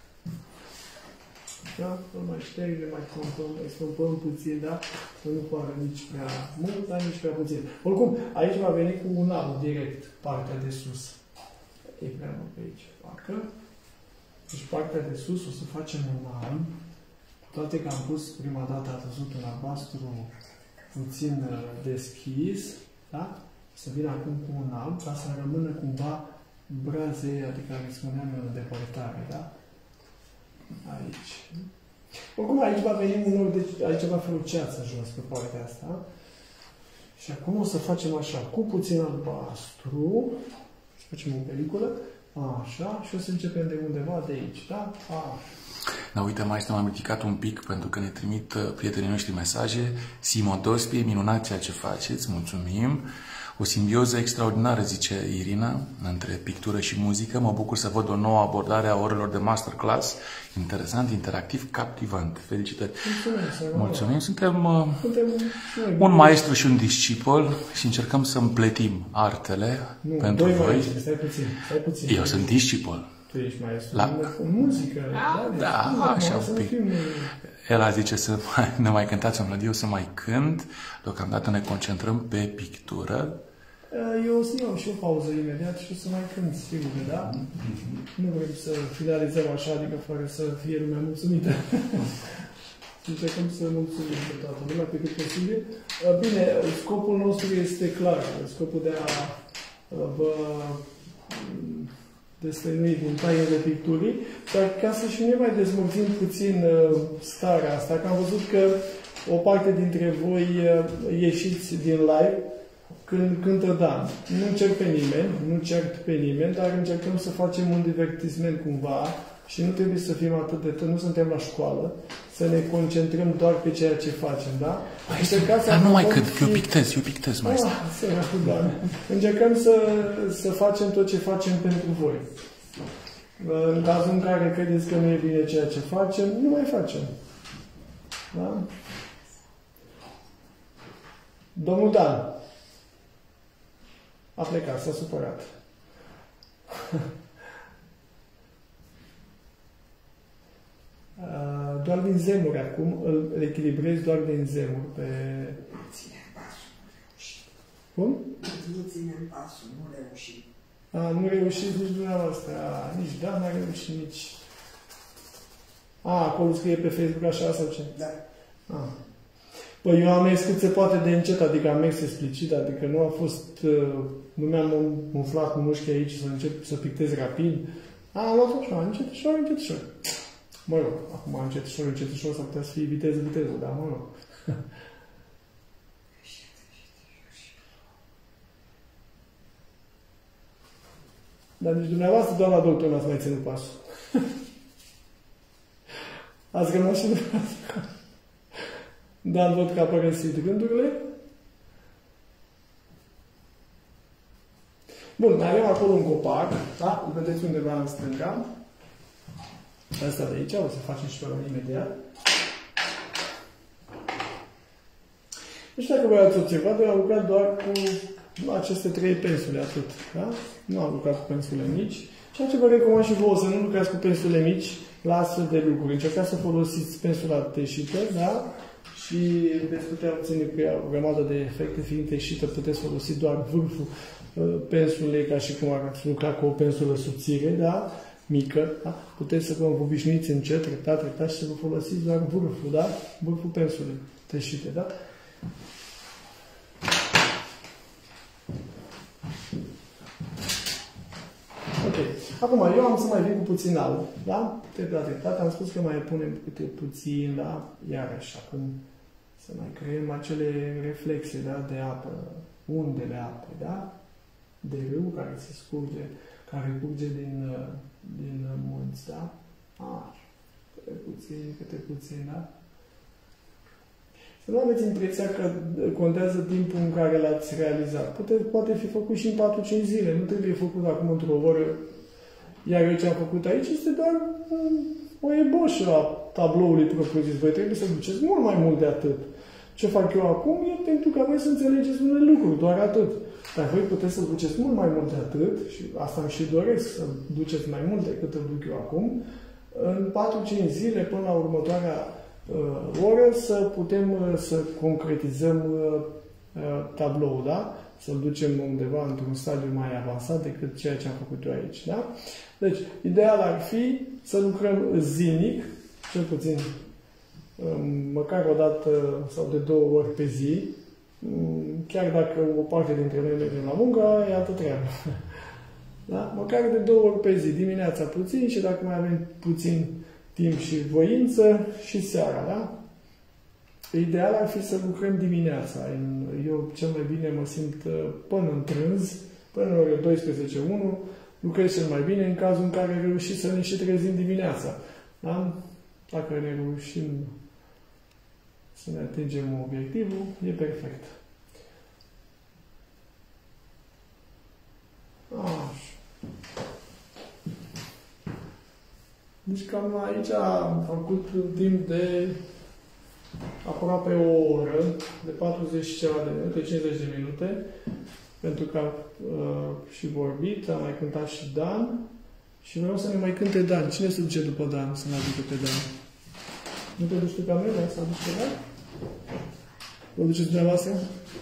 Da? Îl mai ștergem, mai scumpăm puțin, da? Să nu pară nici prea mult, dar nici prea puțin. Oricum, aici va veni cu un alb direct, partea de sus. E prea mult pe aici, parcă. Deci partea de sus o să facem un alb, toate că am pus prima dată, ați văzut, un albastru puțin deschis, da? Să vină acum cu un alb, ca să rămână cumva brazei, adică care spuneam eu, în depărtare, da? Aici. Oricum aici va veni un nor, deci aici va fi o ceață jos pe partea asta. Și acum o să facem așa, cu puțin albastru, și facem o peliculă, așa, și o să începem de undeva de aici, da? Așa. Da, uite, mai am ridicat un pic pentru că ne trimit prietenii noștri mesaje. Simodospi, e minunat ceea ce faceți, mulțumim. O simbioză extraordinară, zice Irina, între pictură și muzică. Mă bucur să văd o nouă abordare a orelor de masterclass. Interesant, interactiv, captivant. Felicitări! Mulțumim! Suntem un maestru și un discipol și încercăm să împletim artele pentru voi. Maestri, stai puțin. Eu sunt discipol. Tu ești maestru în muzică. Da, așa un pic. El zice să ne mai cântați o melodie, o să mai cânt. Deocamdată ne concentrăm pe pictură. Eu o să iau și o pauză imediat și o să mai cânt, sigur, da? Nu vrem să finalizăm așa, adică fără să fie lumea mulțumită. Încercăm să mulțumim pe toată lumea pe cât posibil. Bine, scopul nostru este clar. Scopul de a vă destăinui din taiele picturii, dar ca să și ne mai dezmorțim puțin starea asta, că am văzut că o parte dintre voi ieșiți din live când cântă Dan. Nu cer pe nimeni, dar încercăm să facem un divertisment cumva și nu trebuie să fim atât de nu suntem la școală, să ne concentrăm doar pe ceea ce facem, da? Dar nu mai cânt, eu pictez, mai Încercăm să facem tot ce facem pentru voi. În cazul în care credeți că nu e bine ceea ce facem, nu mai facem. Da? Domnul Dan a plecat, s-a supărat. Doar din zemuri acum, îl echilibrezi doar din zemuri pe... Nu ține pasul, nu reușit. Cum? Nu ține pasul, nu reușit. Nu reușiți nici dumneavoastră. Nici Dan n-a reușit, nici... acolo scrie pe Facebook așa sau ce? Da. Păi eu am mers cât se poate de încet, adică am mers explicit, adică nu a fost... Nu mi-am umflat mușchi aici să încep să pictez rapid. Am luat așa, încet. Mă rog, acum încet ușor, s-ar putea să fie viteză, dar mă rog. Dar nici dumneavoastră, doamna doctor, n-ați mai ținut pasul. Ați rămas și dumneavoastră. Dar văd că a părăsit gândurile. Bun, mai avem acolo un copac, da? Îl vedeți undeva în stânga. Asta de aici, o să facem și pe la imediat. Nu știu dacă voi ați observat, eu am lucrat doar cu aceste 3 pensule, atât. Da? Nu am lucrat cu pensule mici. Ceea ce vă recomand și vouă să nu lucrați cu pensule mici la astfel de lucruri. Încercați să folosiți pensula teșită, da? Și veți putea obține cu ea o grămadă de efecte. Fiind teșită, puteți folosi doar vârful pensulei, ca și cum ați lucra cu o pensulă subțire, da? Mică, da? Puteți să vă obișnuiți încet, treptat și să vă folosiți doar vârful, da? Vârful pensulei teșite, da? Ok. Acum, eu am să mai vin cu puțin alb, da? Treptat. Am spus că mai punem câte puțin, da? Iarăși, acum să mai creăm acele reflexe, da? De apă, undele apei, da? De râu care se scurge, care curge din munți, da? Așa. Câte puțin, da? Să nu aveți impresia că contează timpul în care l-ați realizat. Poate fi făcut și în 4-5 zile. Nu trebuie făcut acum într-o oră. Iar eu ce am făcut aici este doar o eboșă a tabloului propriu-zis. Voi trebuie să duceți mult mai mult de atât. Ce fac eu acum e pentru ca voi să înțelegeți unele lucruri, doar atât. Dar voi puteți să duceți mult mai mult de atât, și asta îmi și doresc, să duceți mai mult decât îl duc eu acum, în 4-5 zile până la următoarea oră să putem să concretizăm tabloul, da? Să-l ducem undeva într-un stadiu mai avansat decât ceea ce am făcut eu aici, da? Deci, ideal ar fi să lucrăm zilnic, cel puțin măcar o dată sau de 2 ori pe zi, chiar dacă o parte dintre noi mergem la muncă, e altă treabă. Da? Măcar de 2 ori pe zi, dimineața puțin și dacă mai avem puțin timp și voință și seara, da? Ideal ar fi să lucrăm dimineața. Eu cel mai bine mă simt până în prânz, până în ore 12-1, lucrez cel mai bine în cazul în care reușim să ne și trezim dimineața. Da? Dacă ne reușim să ne atingem obiectivul, e perfect. Așa. Deci cam aici am făcut un timp de aproape o oră, de 40 ceva de minute, 50 de minute, pentru că și vorbit, am mai cântat și Dan și vreau să ne mai cânte Dan. Cine se duce după Dan să ne aducă pe Dan? Nu te duci tu pe mine să aduci pe Dan? Vă duceți dumneavoastră?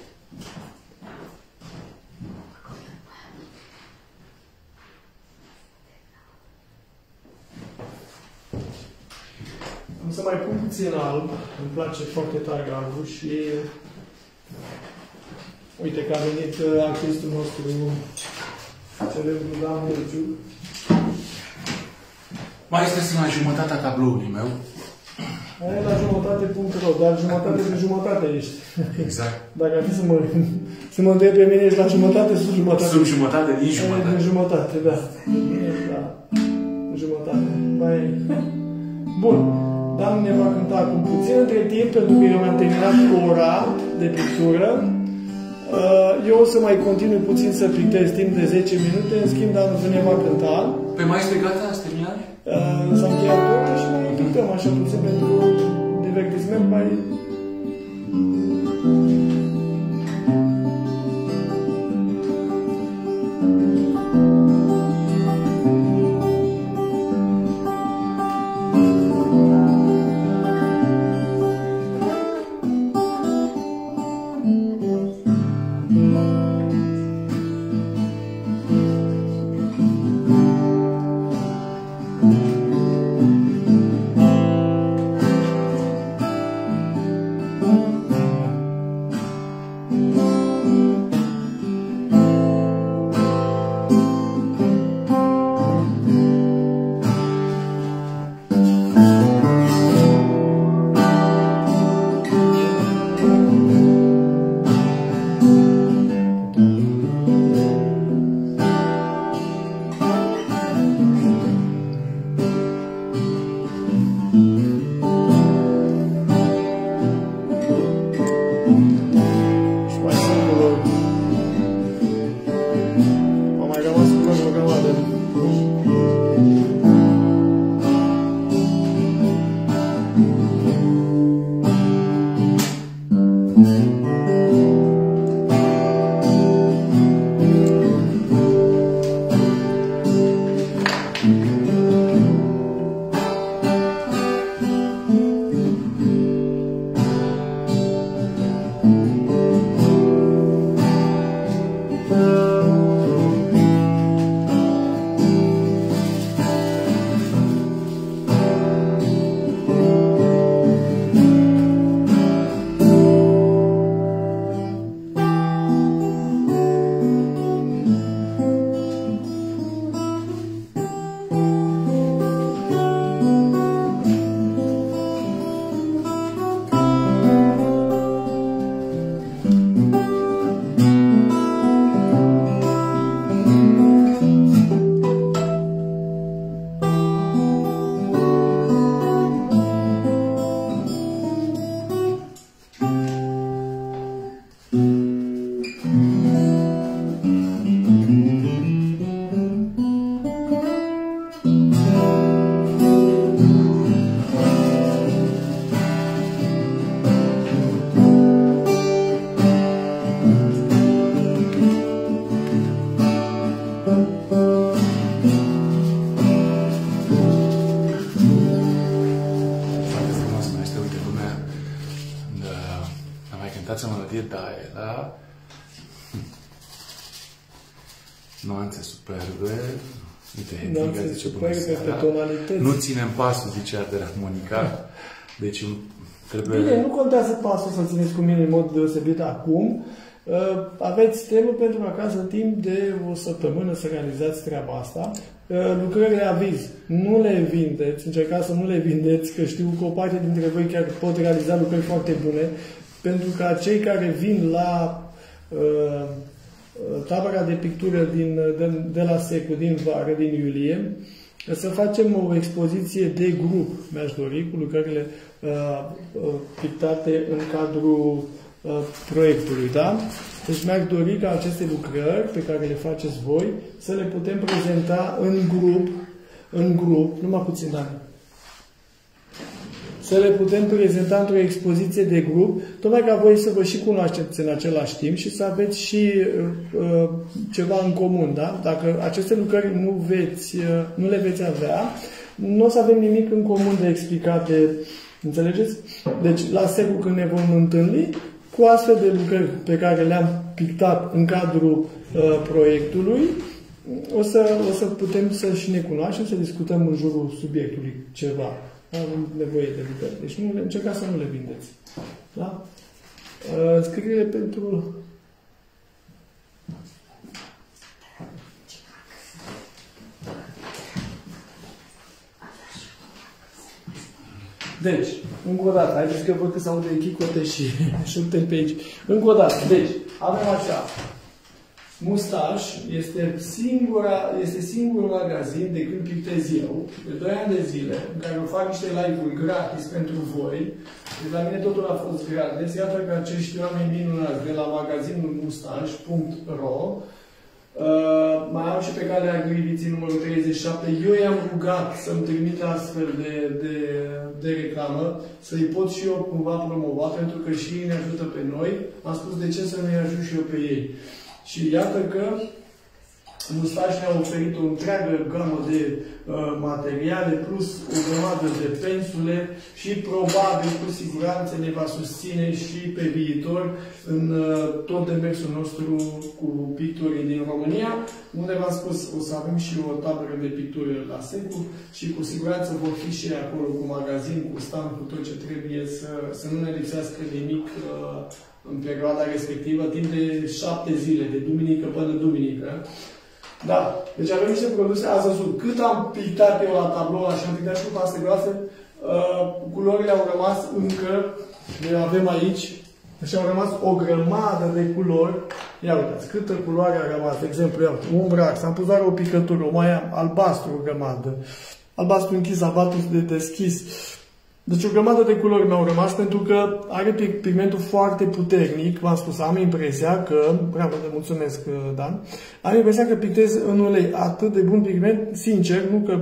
Am să mai pun puțin alb, îmi place foarte tare albul și uite că a venit artistul nostru, celebrul Dan Murciu. Mai este la jumătatea tabloului meu. Aia e la jumătate.ro, dar jumătate de jumătate ești. Exact. Dacă ar fi să mă întreb pe mine, ești la jumătate, sub jumătate. Sub jumătate, din jumătate. Din jumătate, da. Da. Jumătate. Mai... Bun. Dan ne va cânta acum puțin între timp, pentru că eu mi-am terminat ora de pictură. Eu o să mai continui puțin să pictez timp de 10 minute, în schimb Dan ne va cânta. Pe mai este gata? Ați terminat? S-a încheiat totul și mai pictăm așa puțin pentru divertisment mai... Nuanțe superbe. Uite, Nuanțe zice superbe pe tonalități. Nu ținem pasul, zicea de armonica. Deci trebuie... Bine, nu contează pasul să țineți cu mine în mod deosebit acum. Aveți temă pentru acasă timp de o săptămână să realizați treaba asta. lucrările aviz. Nu le vindeți, încercați să nu le vindeți, că știu că o parte dintre voi chiar pot realiza lucrări foarte bune, pentru că cei care vin la tabăra de pictură de la SECU din vară, din iulie, să facem o expoziție de grup, mi-aș dori, cu lucrările pictate în cadrul proiectului, da? Deci mi-aș dori ca aceste lucrări pe care le faceți voi să le putem prezenta în grup, numai puțin, Dani. Să le putem prezenta într-o expoziție de grup, tocmai ca voi să vă și cunoașteți în același timp și să aveți și ceva în comun, da? Dacă aceste lucrări nu le veți avea, nu o să avem nimic în comun de explicat, înțelegeți? Deci, la SECU, când ne vom întâlni, cu astfel de lucrări pe care le-am pictat în cadrul proiectului, o să putem să și ne cunoaștem, să discutăm în jurul subiectului ceva. Am nevoie de lucrări. Deci încercați să nu le vindeți. Da? Scrierile pentru... Deci, încă o dată, haideți că văd că s-aude chicote și suntem pe aici. Încă o dată, deci, avem așa. Mustaș este singurul magazin de când pictez eu, de 2 ani de zile, în care eu fac niște live-uri gratis pentru voi. Deci la mine totul a fost gratis. Iată că acești oameni minunați de la magazinul mustaș.ro mai am și pe calea Agriviții numărul 37. Eu i-am rugat să-mi trimite astfel de reclamă, să-i pot și eu cumva promova, pentru că și ei ne ajută pe noi. Am spus de ce să nu-i ajut și eu pe ei. Și iată că Mustaș ne-a oferit o întreagă gamă de materiale, plus o grămadă de pensule și probabil, cu siguranță, ne va susține și pe viitor în tot demersul nostru cu picturi din România, unde v-am spus, o să avem și o tabără de picturi la SECU și cu siguranță vor fi și acolo cu magazin, cu stand, cu tot ce trebuie, să nu ne lipsească nimic în perioada respectivă, timp de 7 zile, de duminică până duminică. Da, deci avem niște produse, ați văzut, cât am pictat eu la tablou și am pictat și cu paste groase, culorile au rămas încă, le avem aici, și au rămas o grămadă de culori. Ia uitați, câtă culoare a rămas, de exemplu, ia uite, umbrax, am pus doar o picătură, o mai albastru o grămadă, albastru închis, albastru de deschis. Deci o grămadă de culori mi-au rămas pentru că are pigmentul foarte puternic. V-am spus, am impresia că, bravo, te mulțumesc, Dan, am impresia că pictez în ulei atât de bun pigment, sincer, nu că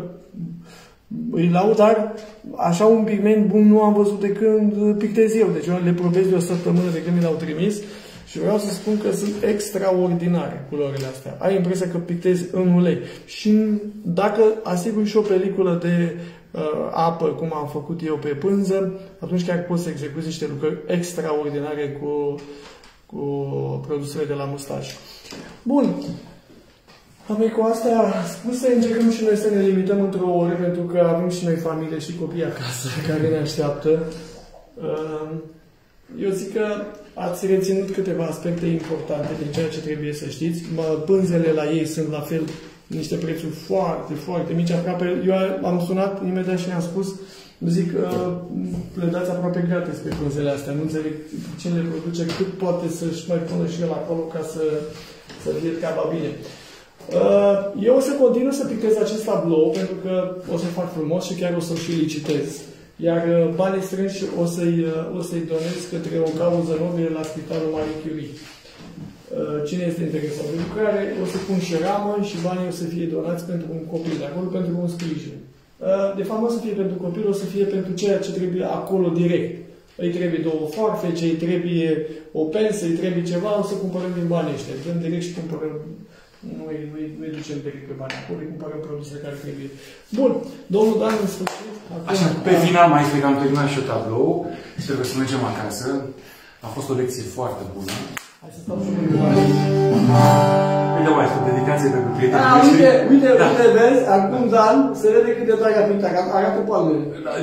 îi laud, dar așa un pigment bun nu am văzut de când pictez eu. Deci eu le probez de o săptămână de când mi l-au trimis și vreau să spun că sunt extraordinare culorile astea. Ai impresia că pictez în ulei. Și dacă asiguri și o peliculă de apă, cum am făcut eu pe pânză, atunci chiar poți să execuți niște lucrări extraordinare cu produsele de la Mustaș. Bun. Apoi cu astea spuse, încercăm și noi să ne limităm într-o oră, pentru că avem și noi familie și copii acasă care ne așteaptă. Eu zic că ați reținut câteva aspecte importante din ceea ce trebuie să știți. Pânzele la ei sunt la fel niște prețuri foarte, foarte mici, aproape. Eu am sunat imediat și ne-am spus, zic, le dați aproape gratis pe pânzele astea. Nu înțeleg cine le produce, cât poate să-și mai pună și el acolo ca să fie treaba bine. Eu o să continui să pictez acest tablou, pentru că o să-l fac frumos și chiar o să-l și licitez. Iar banii strânși o să-i donez către o cauză nobilă la Spitalul Marie Curie. Cine este interesat de lucrare, o să pun și ramă și banii o să fie donați pentru un copil de acolo, pentru un sprijin. De fapt, nu o să fie pentru copil, o să fie pentru ceea ce trebuie acolo direct. Îi trebuie 2 foarfece, îi trebuie o pensă, îi trebuie ceva, o să cumpărăm din banii ăștia. Dăm direct și cumpărăm. Nu-i ducem direct pe bani acolo, îi cumpărăm produsele care trebuie. Bun, domnul Dan, în sfârșit. Așa, pe final, mai este că am terminat și eu tablou. Trebuie să mergem acasă. A fost o lecție foarte bună. Hai să stau și mai Uite, mai este o dedicație pentru prietenii noștri. Uite, vezi, acum Dan, se vede cât de tare a pictat, arată palmele.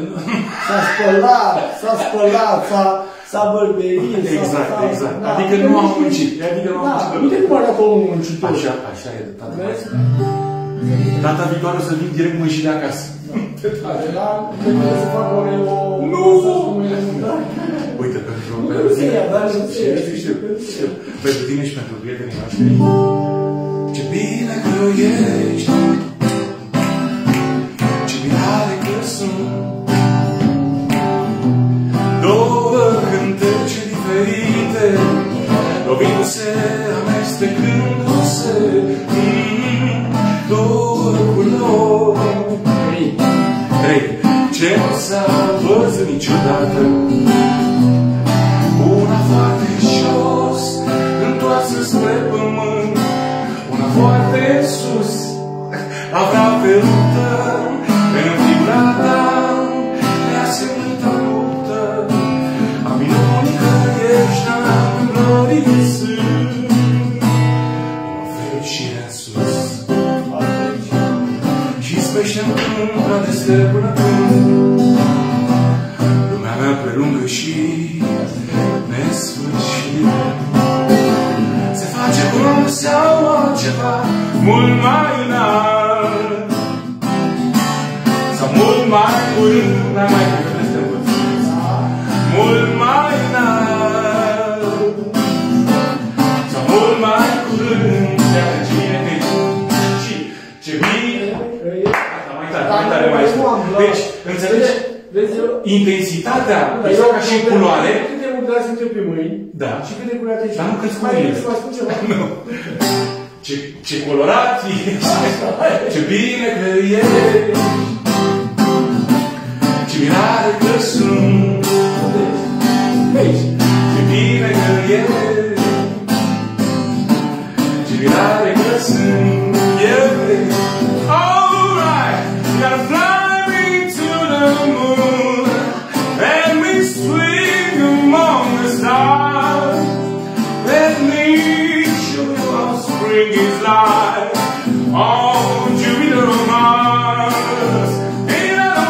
S-a spălat, s-a bărbărit. Exact. Adică nu am muncit. Uite cum arată omul muncitor. Așa e de tare. Data viitoare o să vin direct mâini și de acasă. Da, trebuie să fac oare o... Nu! Uite, pentru tine și pentru prietenii noștri. Ce bine că ești, ce mirare că sunt, două cântece diferite, lovindu-se, amestecându-se, două culori, trei, ce nu s-a văzut niciodată. Una foarte jos, întoarsă spre pământ, una foarte sus, aproape ruptă, înfigurată, neasemnită luptă, a minunii că ești învlărit sunt, o fericire în sus, și spește-mi până de se până când, lumea mea prelungă și nesfârșit. Se face cum sau altceva mult mai înalt sau mult mai curând, n-ai mai cred că mult mai înalt sau mult mai curând. Iată ce bine și ce bine. Mai tare, mai spun. Deci, înțelegi? Intensitatea, exact ca și culoare. Cât de mult dați între pe mâini, da. Și cât de curat ești. Dar nu câți cu mâinile. Mai spun ceva. Nu. Ce colorat ești. Ce bine că ești. Ce mirare că sunt. Ce bine că ești. Ce mirare că sunt. Alright, you gotta fly me to the moon. Let me swing among the stars. Let me show you how spring is like on Jupiter or Mars. In other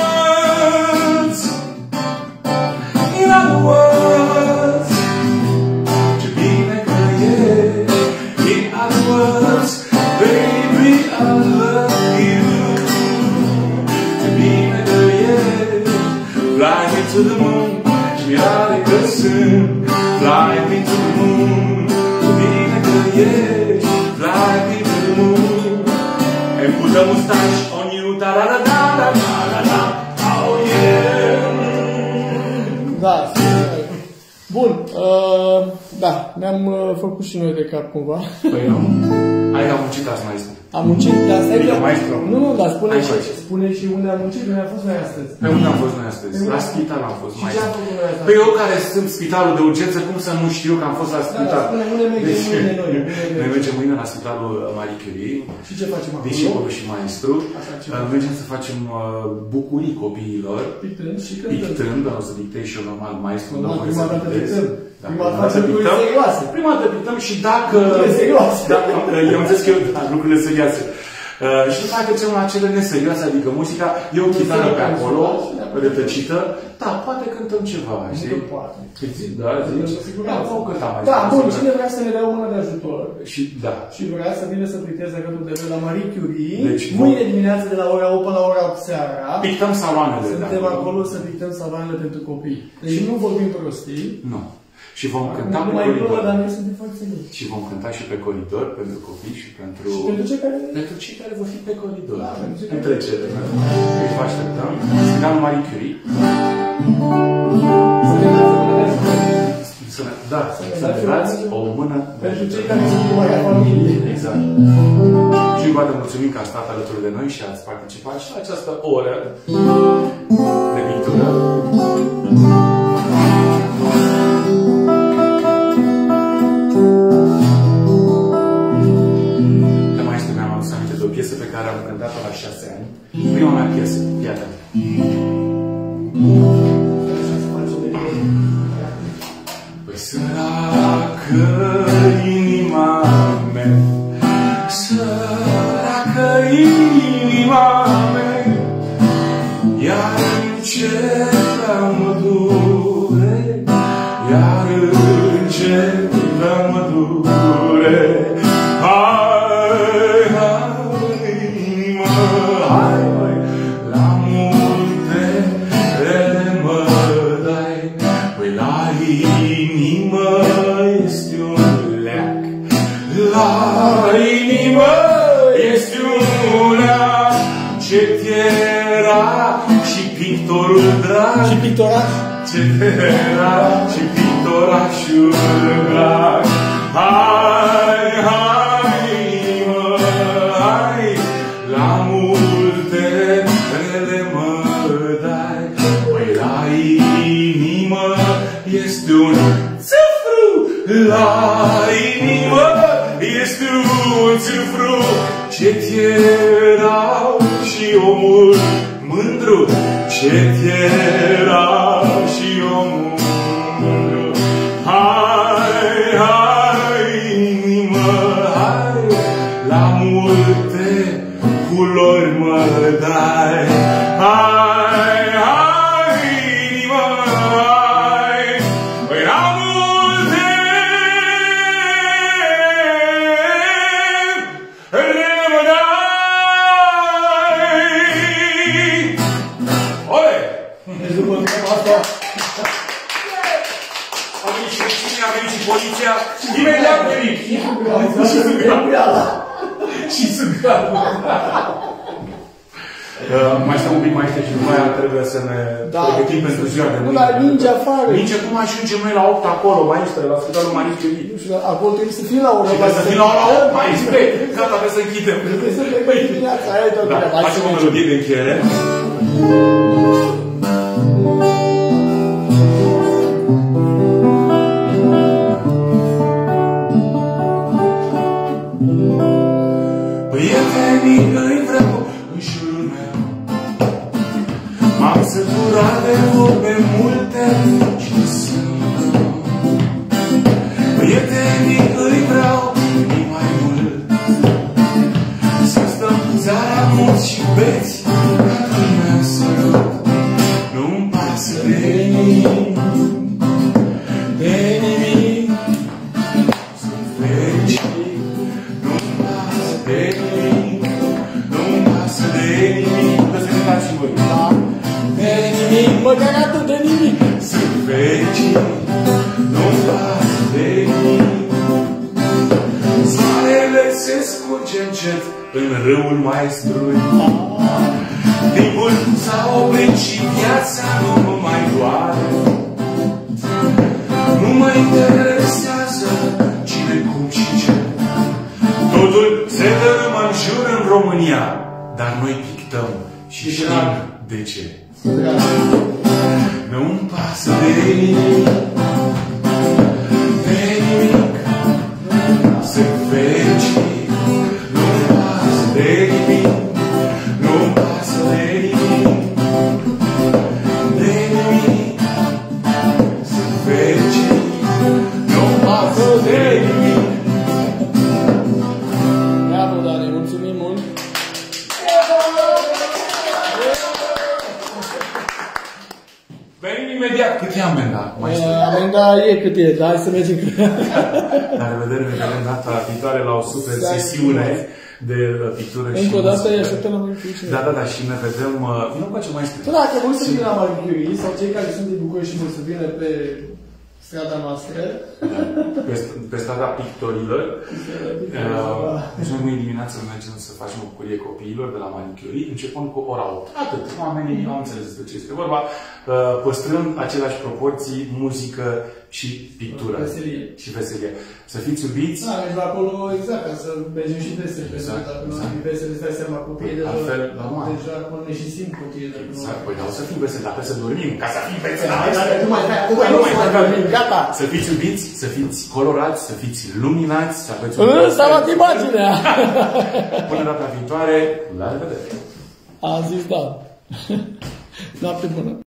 words, to be like a yeah. In other words, baby, I love you. To be like a yeah. Fly me to the moon. Mirare că sunt. Fly me to the moon. Bine că ești. Fly me to the moon. And put a mustache on you. Da-da-da-da-da-da-da. Oh yeah. Da. Bun. Da, ne-am făcut și noi de cap cumva. Păi nu. Hai că am muncit azi, maestru. Am muncit, dar stai că... Maestru. Nu, dar spune și unde am muncit, unde am fost noi astăzi. Pe unde am fost noi astăzi? La spital am fost, Și ce maestru. am făcut noi astăzi? Păi eu care sunt spitalul de urgență, cum să nu știu că am fost la spital? Da, spune, unde mergem mâine noi? Noi mergem mâine la spitalul Marie Curie. Și ce facem acolo? Discipolul și maestru. Mergem să facem bucurii copiilor. Pictând și cântând. Pictând, dar o să dictez și eu normal maestru. Prima dată pictăm. Prima dată pictăm. Prima dată pictăm și dacă... Lucrurile serioase. Eu am zis că eu, lucrurile serioase. Și dacă facem la cele neserioase, adică muzica, e o chitară pe acolo, rătăcită, da, poate cântăm ceva, știi? Nu poate. Da, zici? Da, vom cânta mai. Da, bun, cine vrea să ne dea o mână de ajutor? Și, da. Și vrea să vină să picteze alături de la Marie Curie, deci, mâine dimineață de la ora 8 până la ora 8 seara. Pictăm saloanele. Suntem acolo să pictăm saloanele pentru copii. Deci nu vorbim prostii. Nu. Și vom cânta pe mai coridor. Dar noi suntem foarte mici. Și vom cânta și pe coridor pentru copii și pentru... Și pentru cei care... Pentru cei care vor fi pe coridor. Da, în trecere. Deci vă așteptăm. Spitalul Marie Curie. Da, să ne dați o mână pentru cei care sunt numai ca familie. Exact. Și vă mulțumim că ați stat alături de noi și ați participat și la această oră de pictură. O piesă pe care am cântat-o la 6 ani. Prima mea piesă, iată. Păi săracă inima mea, săracă inima mea, iar încet mă dure, iar încet mă dure. pictorul drag. Și pictoraș. Ce drag și pictorașul drag. Hai, hai, mă, hai, la multe rele mă dai. Păi la inimă este un țâfru, la inimă este un țâfru. Ce-ți erau și omul mândru, ce-ți erau și omul mândru. Hai, hai, inimă, hai, la multe culori mă dai. Hai, hai, inimă, hai, păi la multe mă dai. Ole! Deci după asta... A venit și cine, a venit și poliția. Imediat venit. Și sugradul. Mai stăm un pic mai și după aia trebuie să ne pregătim pentru ziua de mâine. Nu, dar ninge afară. Ninge, cum ajungem noi la 8 acolo, maestre, la Spitalul Marie Curie? Nu știu, acolo trebuie să fie la ora. Trebuie să fie la ora 8, maestre. Gata, trebuie să închidem. Trebuie să plecăm dimineața, aia e tot Da, treaba. facem o melodie de încheiere. Prietenii îi vreau în jurul meu. M-am săturat de vorbe multe și de sân. Prietenii îi vreau nimic mai mult. Să stăm seara mulți și beți ca lumea în sărut. Nu-mi pasă de nimic, de nimic. Sunt fericit, nu-mi pasă de nimic, nu-mi pasă de nimic. Să cântați și voi. Da. De nimic, măcar atât de nimic. Sunt fericit, nu-mi pasă de nimic. Soarele se scurge încet în râul maestrului. Timpul s-a oprit și viața nu mă mai doare. Nu mă interesează cine, cum și ce. Totul se dărâmă în jur în România, dar noi pictăm și știm de ce. Nu-mi pasă de nimic, de nimic. Sunt fericit, nu-mi pasă de nimic, nu-mi pasă de nimic, de nimic. Sunt fericit, nu-mi pasă de nimic. Bravo, Dani, mulțumim mult. Venim imediat. Cât e amenda? Amenda e cât e, dar hai să mergem. La revedere, ne vedem data viitoare la o super sesiune de pictură și Încă o dată muzică. îi așteptăm la Marie Curie. Da, și ne vedem... Vină cu ce mai scrie. Da, dacă vor să vină la Marie Curie sau cei care sunt din București și vor să vină pe strada noastră. Pe strada pictorilor. Deci noi mâine dimineață mergem să facem o bucurie copiilor de la Marie Curie, începând cu ora 8. Atât. Oamenii au înțeles de ce este vorba. Păstrând aceleași proporții, muzică și pictură. Veselie. Și veselie. Să fiți iubiți. Da, mergi la acolo exact, ca să mergem și veseli. Exact, Dacă nu exact. ai veseli, îți dai seama copiii de Altfel, normal. deja acolo ne și simt copiii de Exact. Păi dar o să fim veseli, dar trebuie să dormim ca să fim veseli. Nu mai dormim, gata. Să fiți iubiți, să fiți colorați, să fiți luminați, să aveți un... S-a luat imaginea! Până data viitoare, la revedere! Am zis da. Noapte bună!